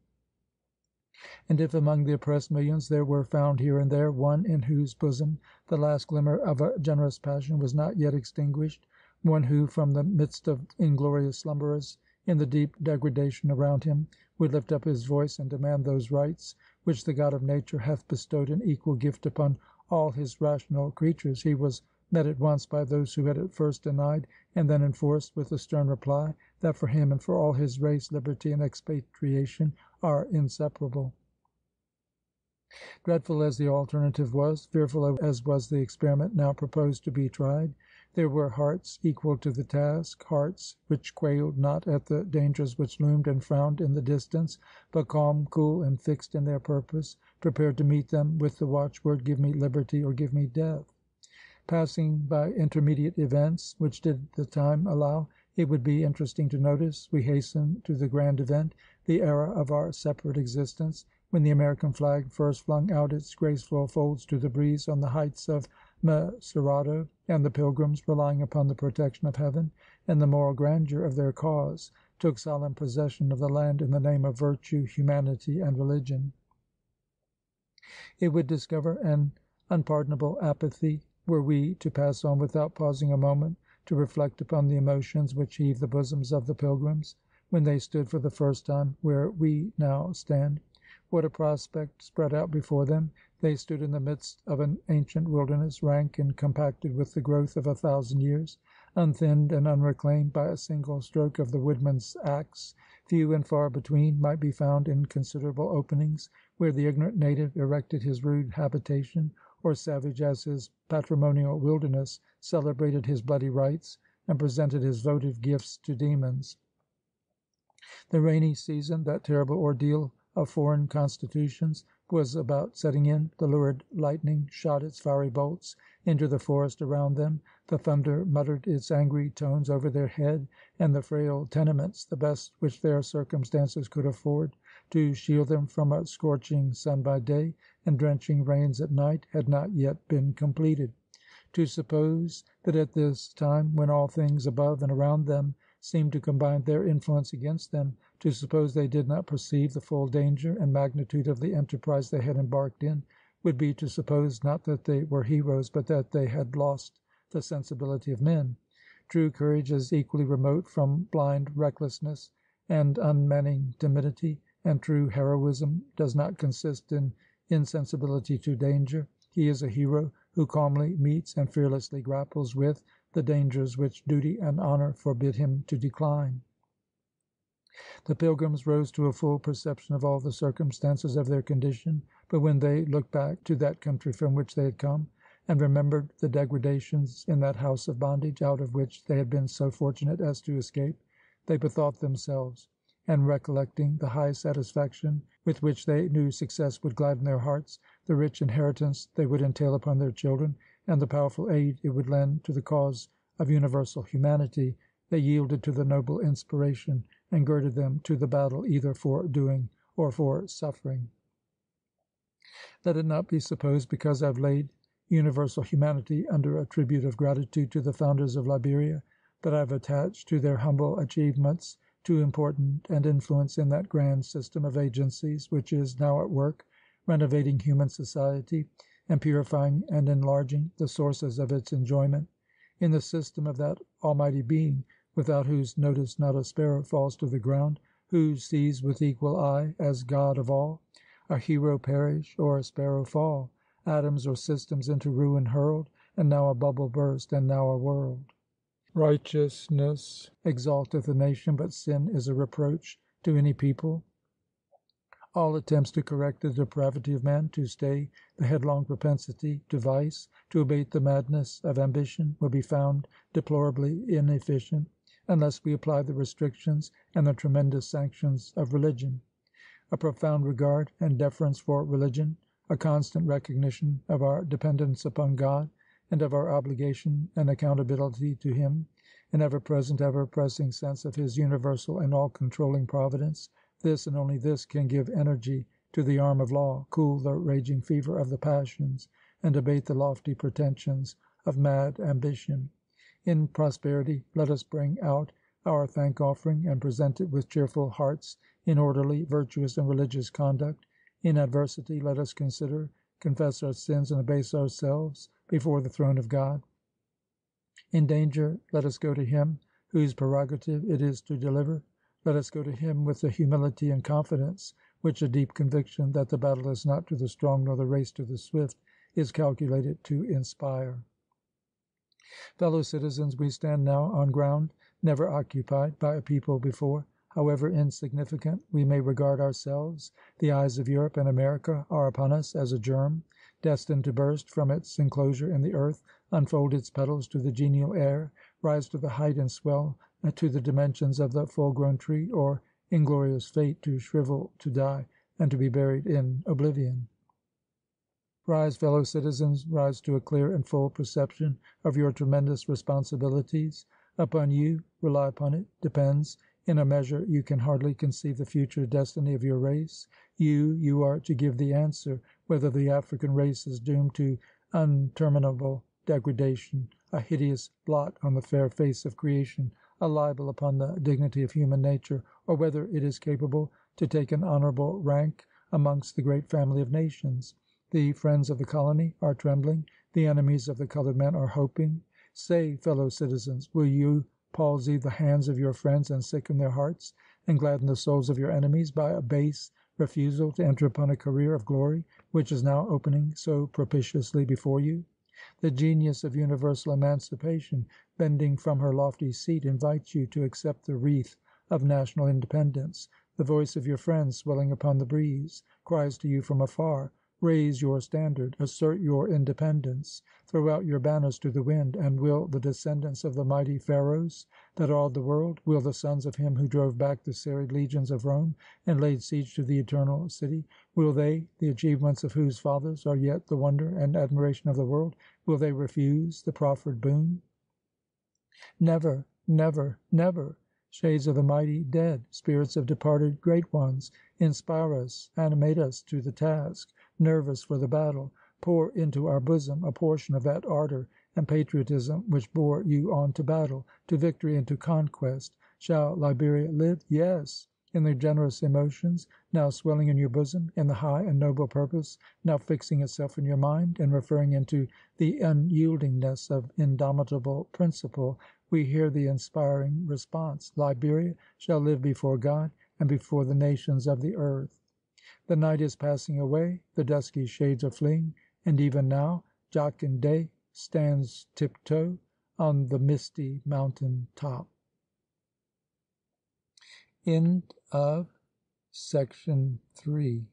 S1: And if among the oppressed millions there were found here and there one in whose bosom the last glimmer of a generous passion was not yet extinguished, one who, from the midst of inglorious slumberers, in the deep degradation around him, would lift up his voice and demand those rights which the God of nature hath bestowed in equal gift upon all his rational creatures, he was met at once by those who had at first denied and then enforced, with the stern reply, that for him and for all his race liberty and expatriation are inseparable. Dreadful as the alternative was, fearful as was the experiment now proposed to be tried, there were hearts equal to the task, hearts which quailed not at the dangers which loomed and frowned in the distance, but calm, cool, and fixed in their purpose, prepared to meet them with the watchword, "Give me liberty, or give me death." Passing by intermediate events, which did the time allow, it would be interesting to notice, we hasten to the grand event, the era of our separate existence, when the American flag first flung out its graceful folds to the breeze on the heights of Mesurado, and the Pilgrims, relying upon the protection of heaven and the moral grandeur of their cause, took solemn possession of the land in the name of virtue, humanity, and religion. It would discover an unpardonable apathy were we to pass on without pausing a moment to reflect upon the emotions which heaved the bosoms of the Pilgrims, when they stood for the first time where we now stand. What a prospect spread out before them! They stood in the midst of an ancient wilderness, rank and compacted with the growth of 1,000 years, unthinned and unreclaimed by a single stroke of the woodman's axe. Few and far between might be found inconsiderable openings, where the ignorant native erected his rude habitation, or savage as his patrimonial wilderness celebrated his bloody rites, and presented his votive gifts to demons. The rainy season, that terrible ordeal of foreign constitutions, was about setting in. The lurid lightning shot its fiery bolts into the forest around them, the thunder muttered its angry tones over their head, and the frail tenements, the best which their circumstances could afford, to shield them from a scorching sun by day and drenching rains at night, had not yet been completed. To suppose that at this time, when all things above and around them seemed to combine their influence against them, to suppose they did not perceive the full danger and magnitude of the enterprise they had embarked in, would be to suppose not that they were heroes, but that they had lost the sensibility of men. True courage is equally remote from blind recklessness and unmanning timidity, and true heroism does not consist in insensibility to danger. He is a hero who calmly meets and fearlessly grapples with the dangers which duty and honor forbid him to decline. The Pilgrims rose to a full perception of all the circumstances of their condition, but when they looked back to that country from which they had come, and remembered the degradations in that house of bondage out of which they had been so fortunate as to escape, they bethought themselves, and recollecting the high satisfaction with which they knew success would gladden their hearts, the rich inheritance they would entail upon their children, and the powerful aid it would lend to the cause of universal humanity, they yielded to the noble inspiration, and girded them to the battle either for doing or for suffering. Let it not be supposed, because I have laid universal humanity under a tribute of gratitude to the founders of Liberia, that I have attached to their humble achievements too important an influence in that grand system of agencies which is now at work, renovating human society, and purifying and enlarging the sources of its enjoyment; in the system of that Almighty Being, without whose notice not a sparrow falls to the ground, who sees with equal eye, as God of all, a hero perish or a sparrow fall, atoms or systems into ruin hurled, and now a bubble burst, and now a world. Righteousness exalteth a nation, but sin is a reproach to any people. All attempts to correct the depravity of man, to stay the headlong propensity to vice, to abate the madness of ambition, will be found deplorably inefficient, unless we apply the restrictions and the tremendous sanctions of religion. A profound regard and deference for religion, a constant recognition of our dependence upon God, and of our obligation and accountability to him, an ever-present, ever-pressing sense of his universal and all-controlling providence, this and only this can give energy to the arm of law, cool the raging fever of the passions, and abate the lofty pretensions of mad ambition. In prosperity let us bring out our thank offering, and present it with cheerful hearts in orderly, virtuous, and religious conduct. In adversity let us consider, confess our sins, and abase ourselves before the throne of God. In danger let us go to him whose prerogative it is to deliver. Let us go to him with the humility and confidence which a deep conviction that the battle is not to the strong nor the race to the swift is calculated to inspire. Fellow citizens, we stand now on ground never occupied by a people before. However insignificant we may regard ourselves, the eyes of Europe and America are upon us as a germ, destined to burst from its enclosure in the earth, unfold its petals to the genial air, rise to the height and swell to the dimensions of the full-grown tree, or inglorious fate to shrivel, to die, and to be buried in oblivion. Rise, fellow citizens, rise to a clear and full perception of your tremendous responsibilities. Upon you, rely upon it, depends, in a measure you can hardly conceive, the future destiny of your race. You are to give the answer whether the African race is doomed to unterminable degradation, a hideous blot on the fair face of creation, a libel upon the dignity of human nature, or whether it is capable to take an honorable rank amongst the great family of nations. The friends of the colony are trembling, the enemies of the colored men are hoping. Say, fellow citizens, will you palsy the hands of your friends and sicken their hearts, and gladden the souls of your enemies by a base refusal to enter upon a career of glory which is now opening so propitiously before you? The genius of universal emancipation, bending from her lofty seat, invites you to accept the wreath of national independence. The voice of your friends, swelling upon the breeze, cries to you from afar, raise your standard, assert your independence, throw out your banners to the wind, and will the descendants of the mighty Pharaohs that awed the world, will the sons of him who drove back the serried legions of Rome and laid siege to the eternal city, will they, the achievements of whose fathers are yet the wonder and admiration of the world, will they refuse the proffered boon? Never, never, never. Shades of the mighty dead, spirits of departed great ones, inspire us, animate us to the task, nerve us for the battle, pour into our bosom a portion of that ardor and patriotism which bore you on to battle, to victory, and to conquest. Shall Liberia live? Yes, in the generous emotions now swelling in your bosom, in the high and noble purpose now fixing itself in your mind, and referring into the unyieldingness of indomitable principle, we hear the inspiring response: Liberia shall live before God and before the nations of the earth. The night is passing away, the dusky shades are fleeing, and even now Jachin Day stands tiptoe on the misty mountain top. End of section 3.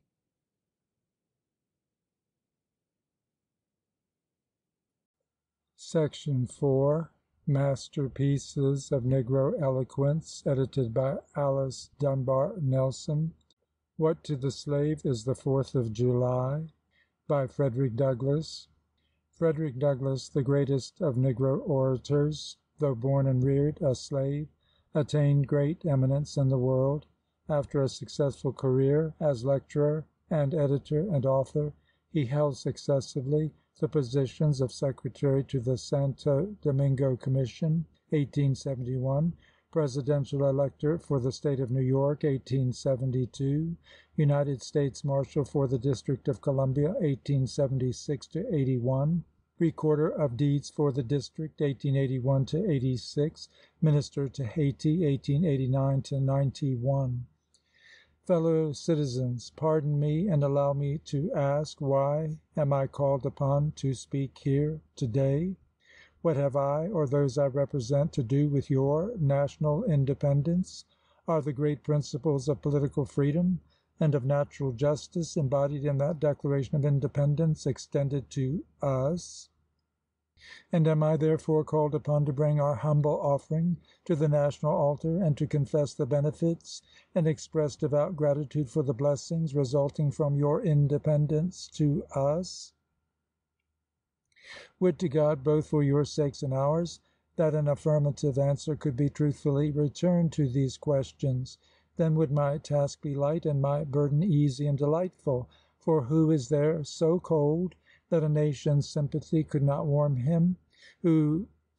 S1: Section 4. Masterpieces of Negro Eloquence, edited by Alice Dunbar Nelson. What to the Slave is the 4th of July, by Frederick Douglass. Frederick Douglass, the greatest of Negro orators, though born and reared a slave, attained great eminence in the world. After a successful career as lecturer and editor and author, he held successively the positions of Secretary to the Santo Domingo Commission, 1871, Presidential Elector for the State of New York, 1872, United States Marshal for the District of Columbia, 1876-81, Recorder of Deeds for the District, 1881-86, Minister to Haiti, 1889-91. Fellow citizens, pardon me and allow me to ask, why am I called upon to speak here today? What have I, or those I represent, to do with your national independence? Are the great principles of political freedom and of natural justice embodied in that Declaration of Independence extended to us? And am I therefore called upon to bring our humble offering to the national altar, and to confess the benefits and express devout gratitude for the blessings resulting from your independence to us? Would to God, both for your sakes and ours, that an affirmative answer could be truthfully returned to these questions. Then would my task be light, and my burden easy and delightful. For who is there so cold that a nation's sympathy could not warm him? Who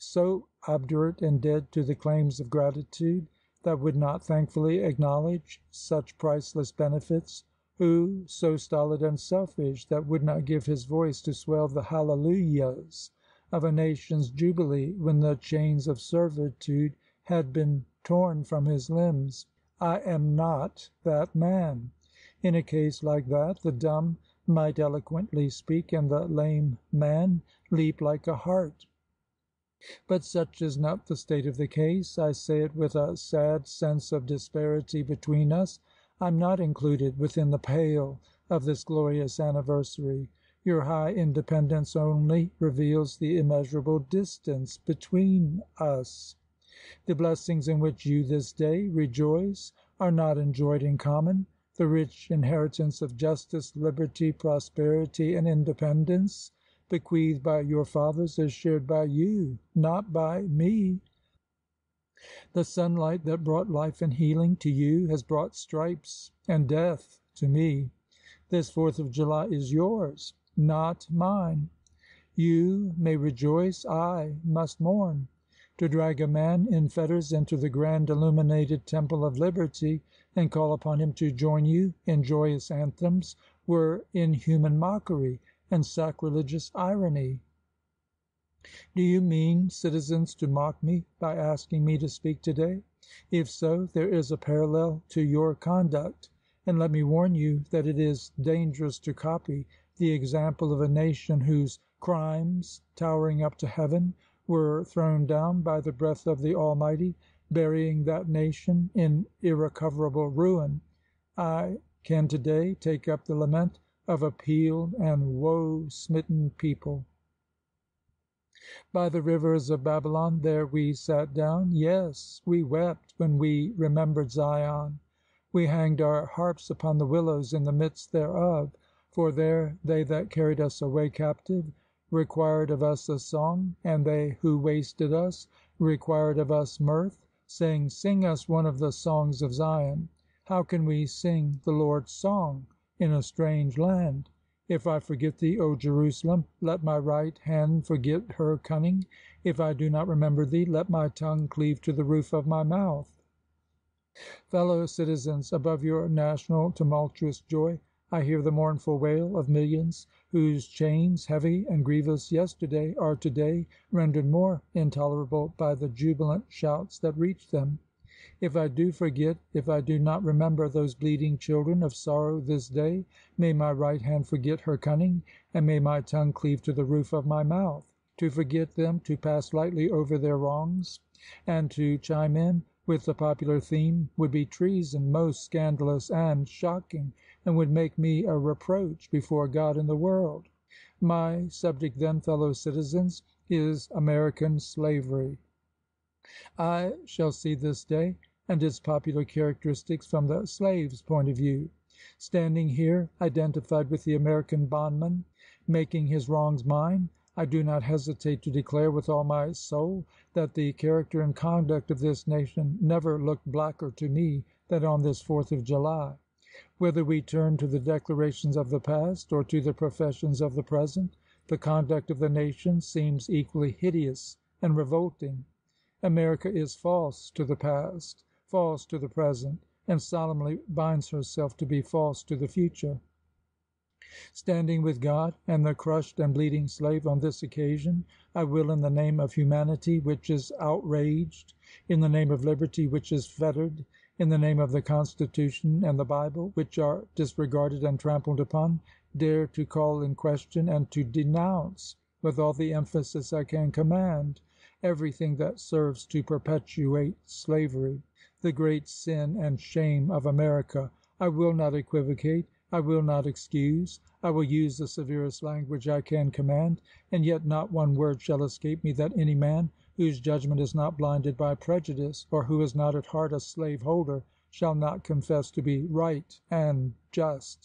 S1: so obdurate and dead to the claims of gratitude, that would not thankfully acknowledge such priceless benefits? Who so stolid and selfish, that would not give his voice to swell the hallelujahs of a nation's jubilee when the chains of servitude had been torn from his limbs? I am not that man. In a case like that, the dumb might eloquently speak, and the lame man leap like a hart. But such is not the state of the case. I say it with a sad sense of disparity between us. I'm not included within the pale of this glorious anniversary. Your high independence only reveals the immeasurable distance between us. The blessings in which you this day rejoice are not enjoyed in common. The rich inheritance of justice, liberty, prosperity, and independence bequeathed by your fathers is shared by you, not by me. The sunlight that brought life and healing to you has brought stripes and death to me. This 4th of July is yours, not mine. You may rejoice, I must mourn. To drag a man in fetters into the grand illuminated temple of liberty, and call upon him to join you in joyous anthems, were inhuman mockery and sacrilegious irony. Do you mean, citizens, to mock me by asking me to speak today? If so, there is a parallel to your conduct, and let me warn you that it is dangerous to copy the example of a nation whose crimes, towering up to heaven, were thrown down by the breath of the Almighty, burying that nation in irrecoverable ruin. I can today take up the lament of a peeled and woe-smitten people. By the rivers of Babylon, there we sat down. Yes, we wept when we remembered Zion. We hanged our harps upon the willows in the midst thereof. For there they that carried us away captive required of us a song, and they who wasted us required of us mirth, saying, Sing us one of the songs of Zion. How can we sing the Lord's song in a strange land? If I forget thee, O Jerusalem, let my right hand forget her cunning. If I do not remember thee, let my tongue cleave to the roof of my mouth. Fellow citizens, above your national tumultuous joy, I hear the mournful wail of millions whose chains, heavy and grievous yesterday, are today rendered more intolerable by the jubilant shouts that reach them. If I do forget, if I do not remember those bleeding children of sorrow this day, may my right hand forget her cunning, and may my tongue cleave to the roof of my mouth. To forget them, to pass lightly over their wrongs, and to chime in with the popular theme would be treason most scandalous and shocking, and would make me a reproach before God and the world. My subject then, fellow citizens, is American slavery. I shall see this day and its popular characteristics from the slave's point of view. Standing here, identified with the American bondman, making his wrongs mine, I do not hesitate to declare with all my soul that the character and conduct of this nation never looked blacker to me than on this 4th of July. Whether we turn to the declarations of the past or to the professions of the present, the conduct of the nation seems equally hideous and revolting. America is false to the past, false to the present, and solemnly binds herself to be false to the future. Standing with God and the crushed and bleeding slave on this occasion, I will, in the name of humanity which is outraged, in the name of liberty which is fettered, in the name of the Constitution and the Bible, which are disregarded and trampled upon, dare to call in question and to denounce, with all the emphasis I can command, everything that serves to perpetuate slavery, the great sin and shame of America. I will not equivocate. I will not excuse. I will use the severest language I can command, and yet not one word shall escape me that any man whose judgment is not blinded by prejudice, or who is not at heart a slaveholder, shall not confess to be right and just.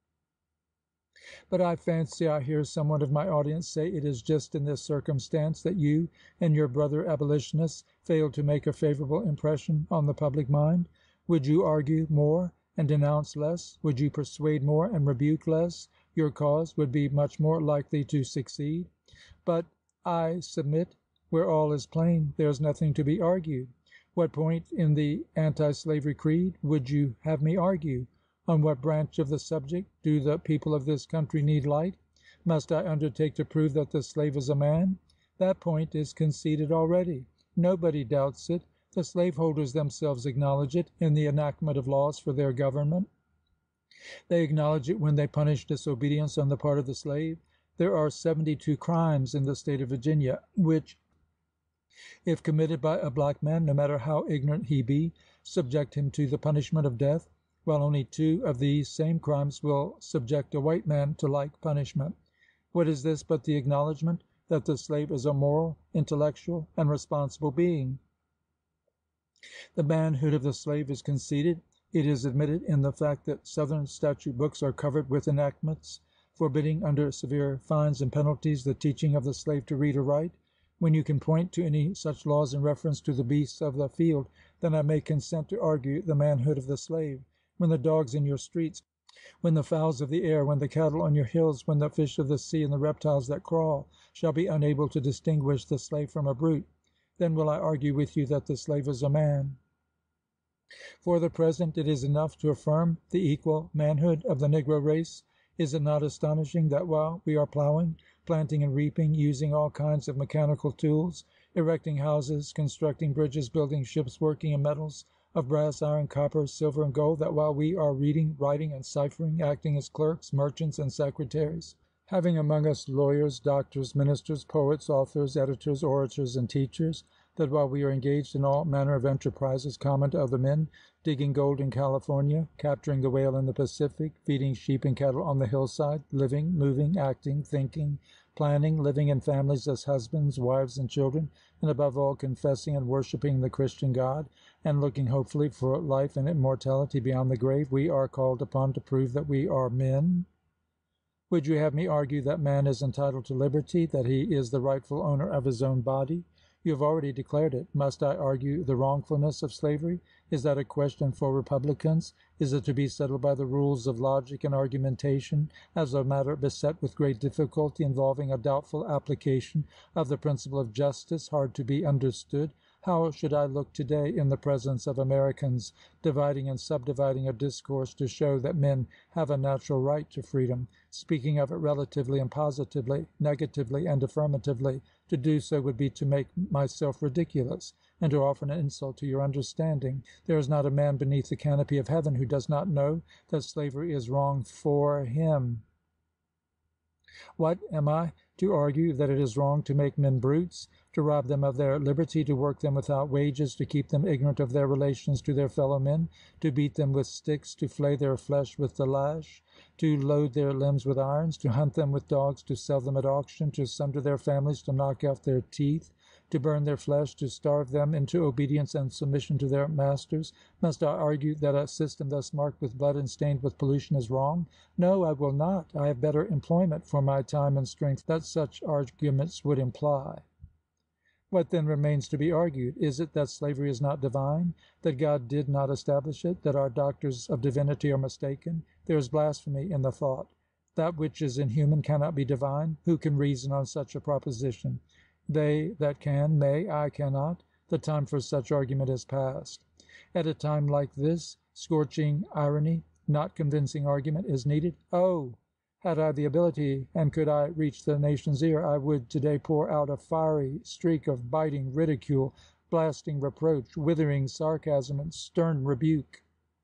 S1: But I fancy I hear someone of my audience say it is just in this circumstance that you and your brother abolitionists failed to make a favorable impression on the public mind. Would you argue more and denounce less? Would you persuade more and rebuke less? Your cause would be much more likely to succeed. But I submit where all is plain, there is nothing to be argued. What point in the anti-slavery creed would you have me argue? On what branch of the subject do the people of this country need light? Must I undertake to prove that the slave is a man? That point is conceded already. Nobody doubts it. The slaveholders themselves acknowledge it in the enactment of laws for their government. They acknowledge it when they punish disobedience on the part of the slave. There are 72 crimes in the state of Virginia, which, if committed by a black man, no matter how ignorant he be, subject him to the punishment of death, while only 2 of these same crimes will subject a white man to like punishment. What is this but the acknowledgment that the slave is a moral, intellectual, and responsible being? The manhood of the slave is conceded. It is admitted in the fact that Southern statute books are covered with enactments forbidding under severe fines and penalties the teaching of the slave to read or write. When you can point to any such laws in reference to the beasts of the field, then I may consent to argue the manhood of the slave. When the dogs in your streets, when the fowls of the air, when the cattle on your hills, when the fish of the sea and the reptiles that crawl shall be unable to distinguish the slave from a brute, then will I argue with you that the slave is a man. For the present, it is enough to affirm the equal manhood of the Negro race. Is it not astonishing that while we are plowing, planting and reaping, using all kinds of mechanical tools, erecting houses, constructing bridges, building ships, working in metals of brass, iron, copper, silver, and gold, that while we are reading, writing, and ciphering, acting as clerks, merchants, and secretaries, having among us lawyers, doctors, ministers, poets, authors, editors, orators, and teachers, that while we are engaged in all manner of enterprises common to other men, digging gold in California, capturing the whale in the Pacific, feeding sheep and cattle on the hillside, living, moving, acting, thinking, planning, living in families as husbands, wives, and children, and above all confessing and worshiping the Christian God, and looking hopefully for life and immortality beyond the grave, we are called upon to prove that we are men. Would you have me argue that man is entitled to liberty, that he is the rightful owner of his own body? You have already declared it. Must I argue the wrongfulness of slavery? Is that a question for Republicans? Is it to be settled by the rules of logic and argumentation, as a matter beset with great difficulty, involving a doubtful application of the principle of justice, hard to be understood? How should I look today in the presence of Americans, dividing and subdividing a discourse to show that men have a natural right to freedom, speaking of it relatively and positively, negatively and affirmatively? To do so would be to make myself ridiculous, and to offer an insult to your understanding. There is not a man beneath the canopy of heaven who does not know that slavery is wrong for him. What am I to argue? That it is wrong to make men brutes, to rob them of their liberty, to work them without wages, to keep them ignorant of their relations to their fellow men, to beat them with sticks, to flay their flesh with the lash, to load their limbs with irons, to hunt them with dogs, to sell them at auction, to sunder their families, to knock out their teeth, to burn their flesh, to starve them into obedience and submission to their masters? Must I argue that a system thus marked with blood and stained with pollution is wrong? No, I will not. I have better employment for my time and strength than such arguments would imply. What then remains to be argued? Is it that slavery is not divine, that God did not establish it, that our doctors of divinity are mistaken? There is blasphemy in the thought. That which is inhuman cannot be divine. Who can reason on such a proposition? They that can may, I cannot. The time for such argument is past. At a time like this, scorching irony, not convincing argument, is needed. Oh, had I the ability, and could I reach the nation's ear, I would today pour out a fiery streak of biting ridicule, blasting reproach, withering sarcasm, and stern rebuke.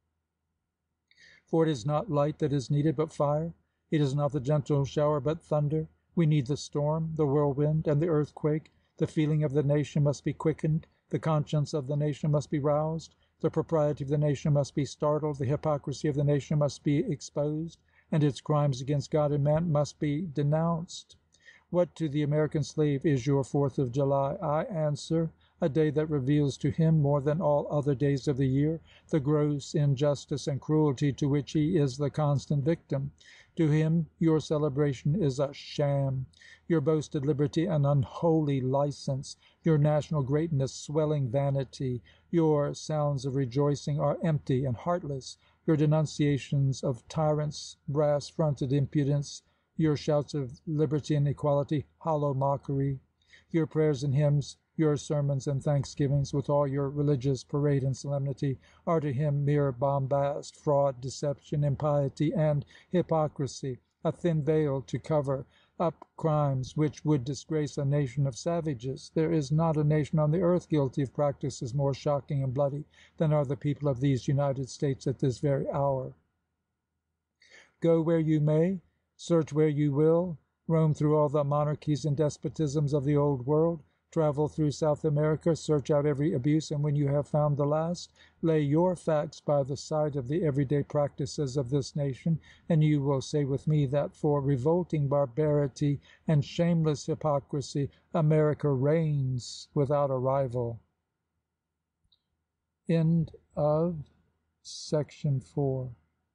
S1: For it is not light that is needed, but fire. It is not the gentle shower, but thunder. We need the storm, the whirlwind, and the earthquake. The feeling of the nation must be quickened. The conscience of the nation must be roused. The propriety of the nation must be startled. The hypocrisy of the nation must be exposed, and its crimes against God and man must be denounced. What to the American slave is your 4th of July? I answer, a day that reveals to him, more than all other days of the year, the gross injustice and cruelty to which he is the constant victim. To him your celebration is a sham, your boasted liberty an unholy license, your national greatness swelling vanity. Your sounds of rejoicing are empty and heartless, your denunciations of tyrants' brass-fronted impudence, your shouts of liberty and equality hollow mockery. Your prayers and hymns, your sermons and thanksgivings, with all your religious parade and solemnity, are to him mere bombast, fraud, deception, impiety, and hypocrisy, a thin veil to cover up crimes which would disgrace a nation of savages. There is not a nation on the earth guilty of practices more shocking and bloody than are the people of these United States at this very hour. Go where you may, search where you will, roam through all the monarchies and despotisms of the old world, travel through South America, search out every abuse, and when you have found the last, lay your facts by the side of the everyday practices of this nation, and you will say with me that for revolting barbarity and shameless hypocrisy, America reigns without a rival. End of section 4.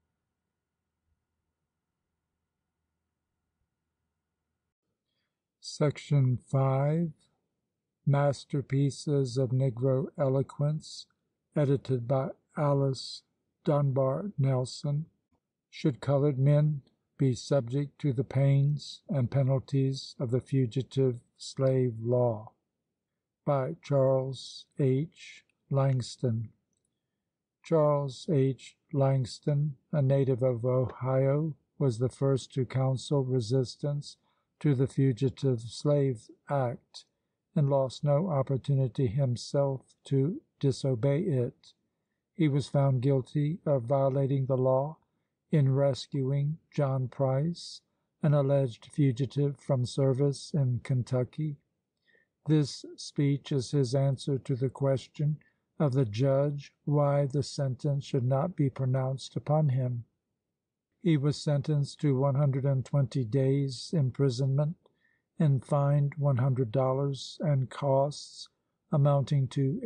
S1: Section 5. Masterpieces of Negro Eloquence, edited by Alice Dunbar Nelson. Should colored men be subject to the pains and penalties of the fugitive slave law? By Charles H. Langston. Charles H. Langston, a native of Ohio, was the first to counsel resistance to the Fugitive Slave Act, and lost no opportunity himself to disobey it. He was found guilty of violating the law in rescuing John Price, an alleged fugitive from service in Kentucky. This speech is his answer to the question of the judge why the sentence should not be pronounced upon him. He was sentenced to 120 days' imprisonment and fined $100 and costs amounting to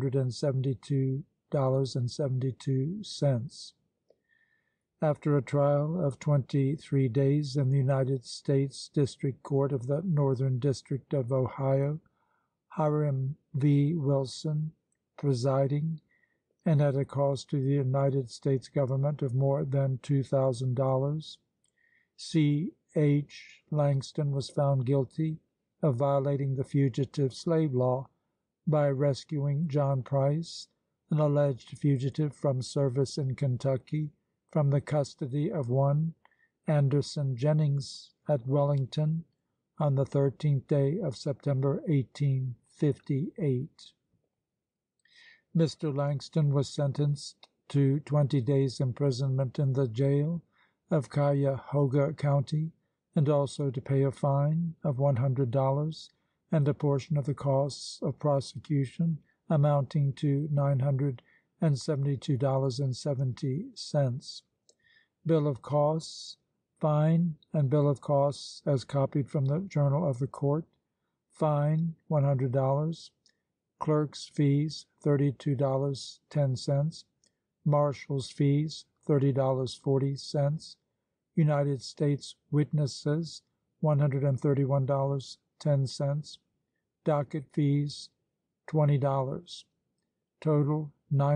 S1: $872.72. After a trial of 23 days in the United States District Court of the Northern District of Ohio, Hiram V. Wilson presiding, and at a cost to the United States government of more than $2,000, C. H. Langston was found guilty of violating the fugitive slave law by rescuing John Price, an alleged fugitive from service in Kentucky, from the custody of one Anderson Jennings at Wellington on the 13th day of September, 1858. Mr. Langston was sentenced to 20 days' imprisonment in the jail of Cuyahoga County, and also to pay a fine of $100 and a portion of the costs of prosecution amounting to $972.70. Bill of costs, fine, and bill of costs as copied from the Journal of the Court. Fine, $100. Clerk's fees, $32.10. Marshal's fees, $30.40. United States witnesses, $131.10. Docket fees, $20. Total,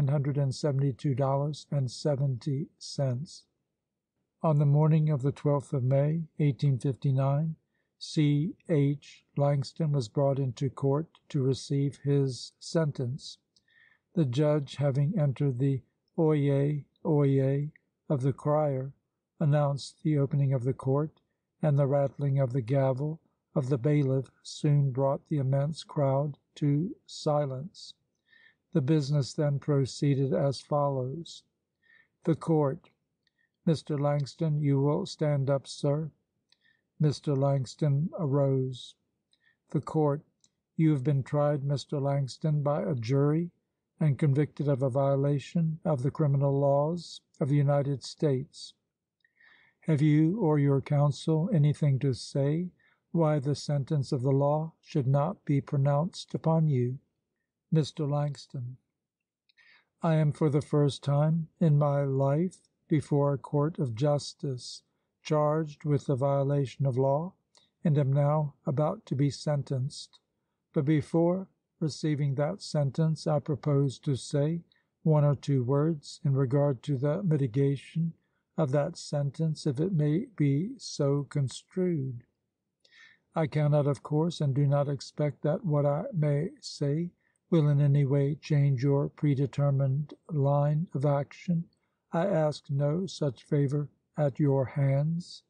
S1: $972.70. On the morning of the 12th of May, 1859, C. H. Langston was brought into court to receive his sentence. The judge, having entered the oyez, oyez of the crier, announced the opening of the court, and the rattling of the gavel of the bailiff soon brought the immense crowd to silence. The business then proceeded as follows. The court. Mr. Langston, you will stand up, sir. Mr. Langston arose. The court. You have been tried, Mr. Langston, by a jury and convicted of a violation of the criminal laws of the United States. Have you or your counsel anything to say why the sentence of the law should not be pronounced upon you? Mr. Langston. I am for the first time in my life before a court of justice, charged with the violation of law, and am now about to be sentenced. But before receiving that sentence, I propose to say one or two words in regard to the mitigation of that sentence, if it may be so construed. I cannot, of course, and do not expect that what I may say will in any way change your predetermined line of action. I ask no such favor at your hands.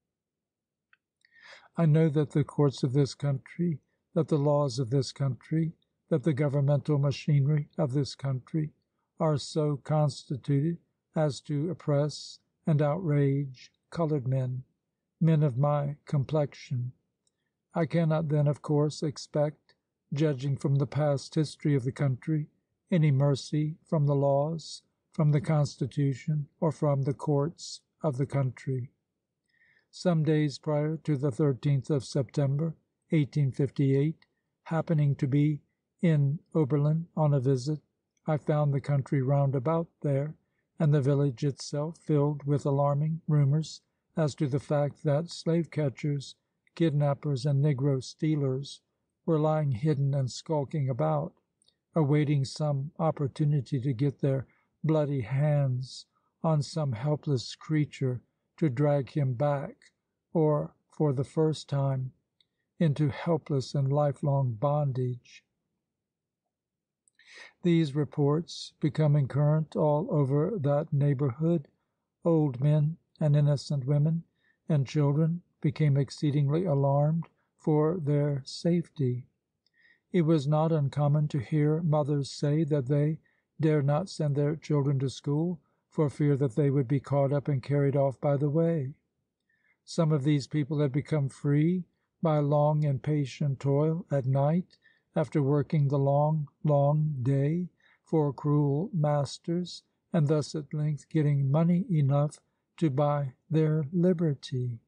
S1: I know that the courts of this country, that the laws of this country, that the governmental machinery of this country are so constituted as to oppress and outrage colored men, men of my complexion. I cannot then, of course, expect, judging from the past history of the country, any mercy from the laws, from the Constitution, or from the courts of the country. Some days prior to the 13th of September, 1858, happening to be in Oberlin on a visit, I found the country round about there, and the village itself, filled with alarming rumors as to the fact that slave-catchers, kidnappers, and Negro stealers were lying hidden and skulking about, awaiting some opportunity to get their bloody hands on some helpless creature to drag him back, or for the first time, into helpless and lifelong bondage. These reports becoming current all over that neighborhood, old men and innocent women and children became exceedingly alarmed for their safety. It was not uncommon to hear mothers say that they dared not send their children to school for fear that they would be caught up and carried off by the way. Some of these people had become free by long and patient toil at night, after working the long, long day for cruel masters, and thus at length getting money enough to buy their liberty.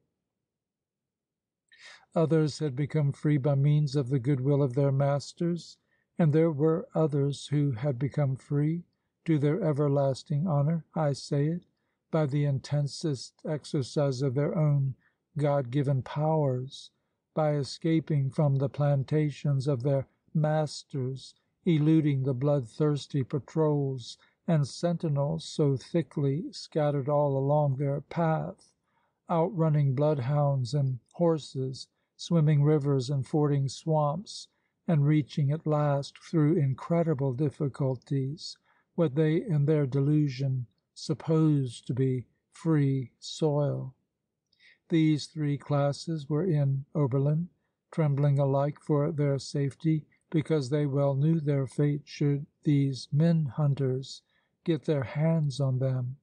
S1: Others had become free by means of the goodwill of their masters, and there were others who had become free, to their everlasting honor, I say it, by the intensest exercise of their own God-given powers, by escaping from the plantations of their masters, eluding the bloodthirsty patrols and sentinels so thickly scattered all along their path, outrunning bloodhounds and horses, swimming rivers and fording swamps, and reaching at last, through incredible difficulties, what they in their delusion supposed to be free soil. These three classes were in Oberlin, trembling alike for their safety, because they well knew their fate should these men-hunters get their hands on them.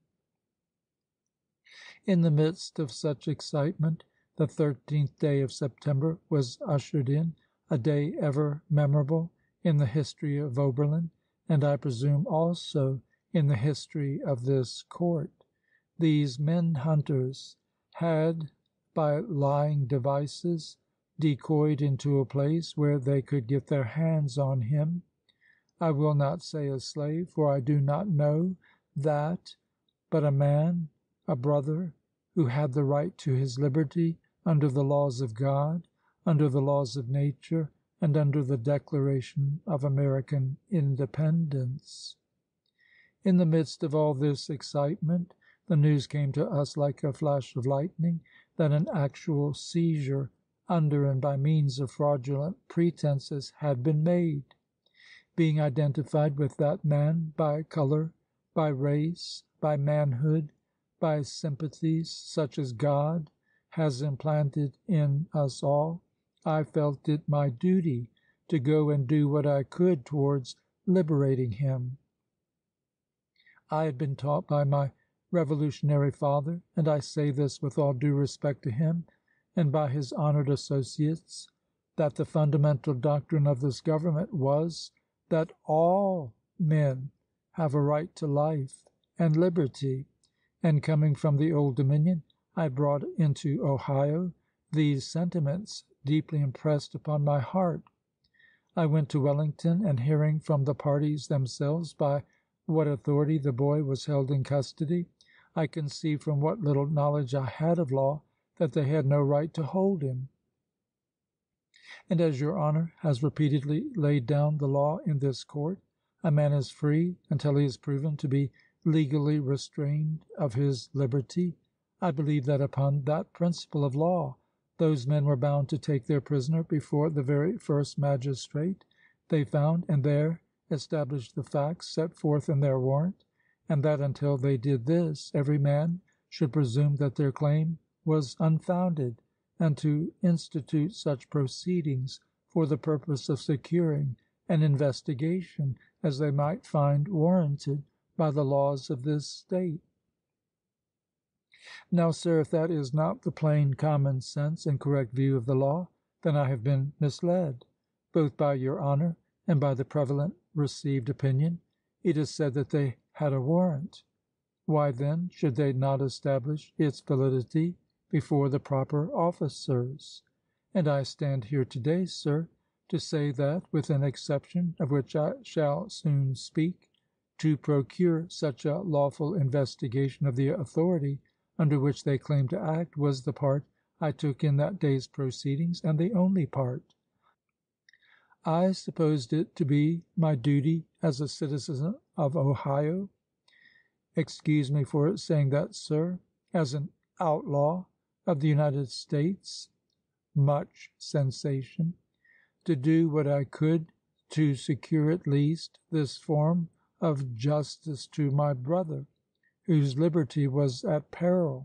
S1: In the midst of such excitement, the 13th day of September was ushered in, a day ever memorable in the history of Oberlin, and I presume also in the history of this court. These men-hunters had, by lying devices, decoyed into a place where they could get their hands on him. I will not say a slave, for I do not know that, but a man, a brother, who had the right to his liberty under the laws of God, under the laws of nature, and under the Declaration of American Independence. In the midst of all this excitement, the news came to us like a flash of lightning that an actual seizure under and by means of fraudulent pretenses had been made. Being identified with that man by color, by race, by manhood, by sympathies such as God has implanted in us all, I felt it my duty to go and do what I could towards liberating him. I had been taught by my revolutionary father, and I say this with all due respect to him, and by his honored associates, that the fundamental doctrine of this government was that all men have a right to life and liberty, and coming from the Old Dominion, I brought into Ohio these sentiments deeply impressed upon my heart. I went to Wellington, and hearing from the parties themselves by what authority the boy was held in custody, I conceived from what little knowledge I had of law that they had no right to hold him. And as your honor has repeatedly laid down the law in this court, a man is free until he is proven to be legally restrained of his liberty. I believe that upon that principle of law, Those men were bound to take their prisoner before the very first magistrate they found, and there establish the facts set forth in their warrant, and that until they did this, every man should presume that their claim was unfounded, and to institute such proceedings for the purpose of securing an investigation as they might find warranted by the laws of this state. Now, sir, if that is not the plain common sense and correct view of the law, then I have been misled, both by your honour and by the prevalent received opinion. It is said that they had a warrant. Why, then, should they not establish its validity before the proper officers? And I stand here today, sir, to say that, with an exception of which I shall soon speak, to procure such a lawful investigation of the authority under which they claim to act was the part I took in that day's proceedings, and the only part. I supposed it to be my duty as a citizen of Ohio, excuse me for saying that, sir, as an outlaw of the United States, much sensation, to do what I could to secure at least this form of justice to my brother, whose liberty was at peril.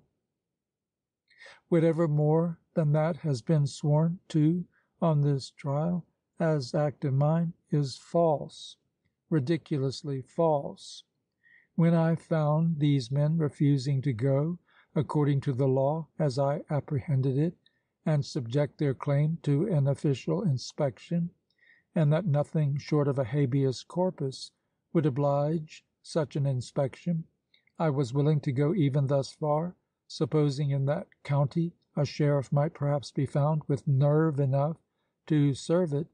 S1: Whatever more than that has been sworn to on this trial as act of mine is false, ridiculously false. When I found these men refusing to go according to the law as I apprehended it, and subject their claim to an official inspection, and that nothing short of a habeas corpus would oblige such an inspection, I was willing to go even thus far, supposing in that county a sheriff might perhaps be found with nerve enough to serve it.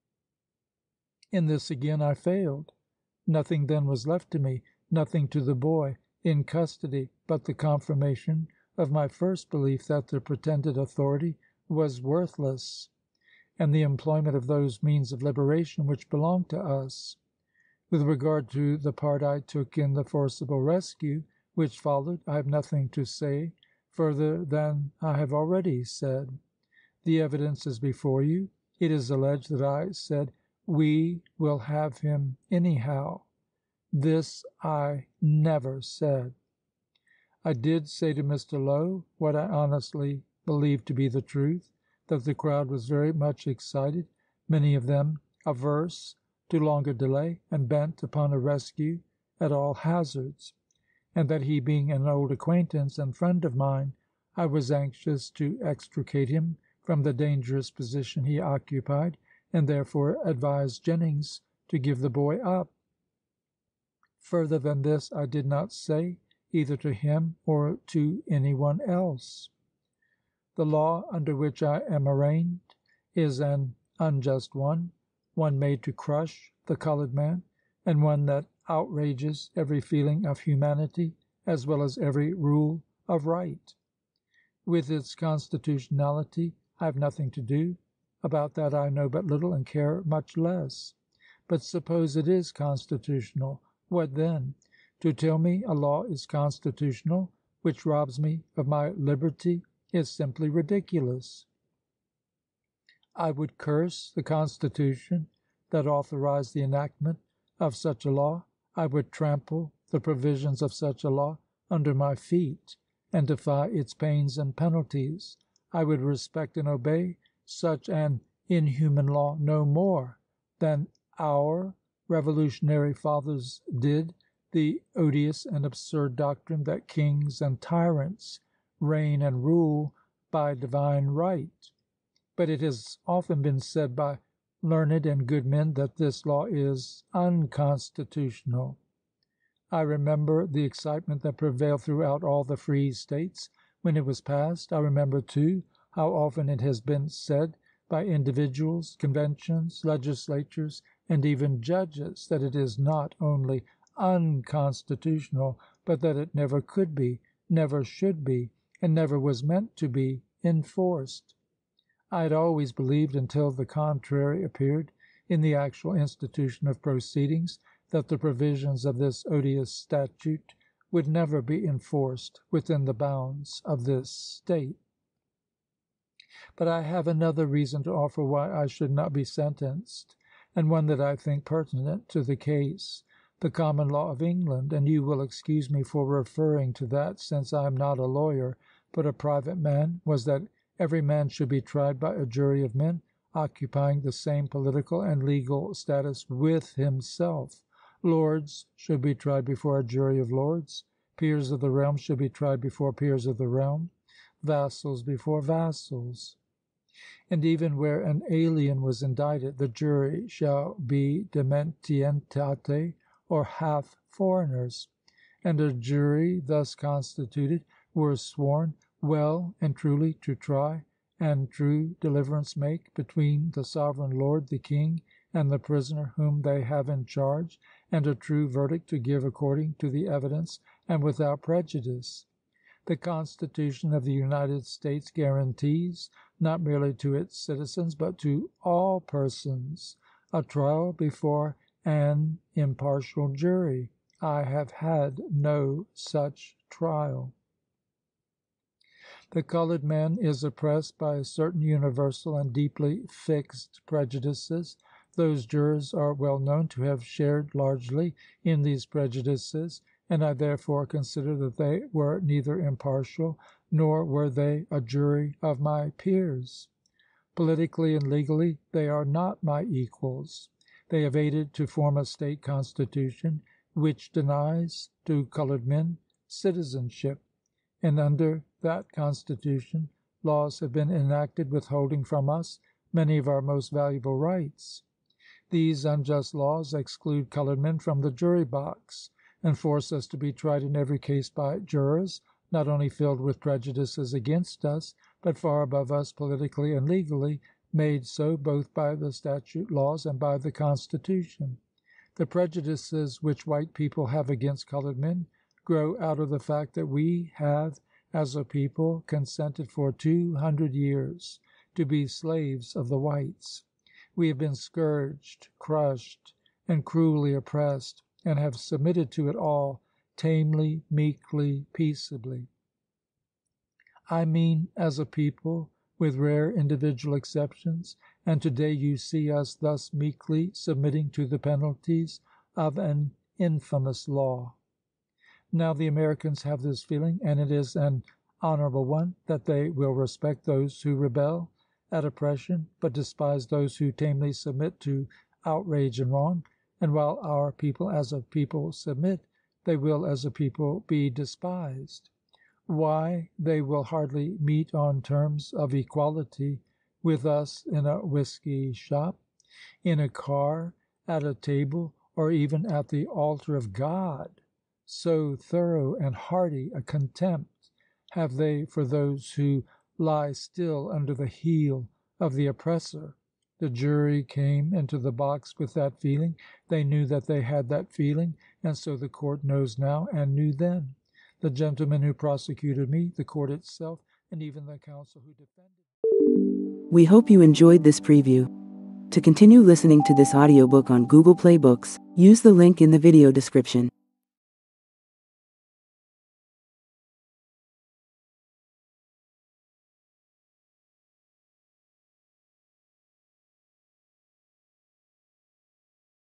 S1: In this again I failed. Nothing then was left to me, nothing to the boy in custody, but the confirmation of my first belief that the pretended authority was worthless, and the employment of those means of liberation which belonged to us. With regard to the part I took in the forcible rescue which followed, I have nothing to say further than I have already said. The evidence is before you. It is alleged that I said, "We will have him anyhow." This I never said. I did say to Mr. Lowe what I honestly believed to be the truth, that the crowd was very much excited, many of them averse to longer delay, and bent upon a rescue at all hazards, and that he being an old acquaintance and friend of mine, I was anxious to extricate him from the dangerous position he occupied, and therefore advised Jennings to give the boy up. Further than this I did not say, either to him or to any one else. The law under which I am arraigned is an unjust one made to crush the colored man, and one that outrages every feeling of humanity as well as every rule of right. With its constitutionality I have nothing to do. About that I know but little and care much less. But suppose it is constitutional, what then? To tell me a law is constitutional which robs me of my liberty is simply ridiculous. I would curse the Constitution that authorized the enactment of such a law. I would trample the provisions of such a law under my feet, and defy its pains and penalties. I would respect and obey such an inhuman law no more than our revolutionary fathers did the odious and absurd doctrine that kings and tyrants reign and rule by divine right. But it has often been said by learned and good men that this law is unconstitutional. I remember the excitement that prevailed throughout all the free states when it was passed. I remember, too, how often it has been said by individuals, conventions, legislatures, and even judges that it is not only unconstitutional, but that it never could be, never should be, and never was meant to be enforced. I had always believed, until the contrary appeared in the actual institution of proceedings, that the provisions of this odious statute would never be enforced within the bounds of this state. But I have another reason to offer why I should not be sentenced, and one that I think pertinent to the case. The common law of England, and you will excuse me for referring to that, since I am not a lawyer, but a private man, was that every man should be tried by a jury of men occupying the same political and legal status with himself. Lords should be tried before a jury of lords. Peers of the realm should be tried before peers of the realm. Vassals before vassals. And even where an alien was indicted, the jury shall be dementientate, or half foreigners. And a jury thus constituted were sworn well and truly to try, and true deliverance make, between the sovereign lord the king and the prisoner whom they have in charge, and a true verdict to give according to the evidence and without prejudice. The Constitution of the United States guarantees, not merely to its citizens, but to all persons, a trial before an impartial jury. I have had no such trial. The colored man is oppressed by certain universal and deeply fixed prejudices. Those jurors are well known to have shared largely in these prejudices, and I therefore consider that they were neither impartial, nor were they a jury of my peers. Politically and legally they are not my equals. They have aided to form a state constitution which denies to colored men citizenship, and under that constitution laws have been enacted withholding from us many of our most valuable rights. These unjust laws exclude colored men from the jury box, and force us to be tried in every case by jurors, not only filled with prejudices against us, but far above us politically and legally, made so both by the statute laws and by the Constitution. The prejudices which white people have against colored men grow out of the fact that we have, as a people, consented for 200 years to be slaves of the whites. We have been scourged, crushed, and cruelly oppressed, and have submitted to it all tamely, meekly, peaceably. I mean as a people, with rare individual exceptions, and today you see us thus meekly submitting to the penalties of an infamous law. Now the Americans have this feeling, and it is an honorable one, that they will respect those who rebel at oppression, but despise those who tamely submit to outrage and wrong. And while our people as a people submit, they will as a people be despised. Why, they will hardly meet on terms of equality with us in a whiskey shop, in a car, at a table, or even at the altar of God. So thorough and hearty a contempt have they for those who lie still under the heel of the oppressor. The jury came into the box with that feeling. They knew that they had that feeling, and so the court knows now and knew then. The gentleman who prosecuted me, the court itself, and even the counsel who defended.
S2: We hope you enjoyed this preview. To continue listening to this audiobook on Google Play Books, use the link in the video description.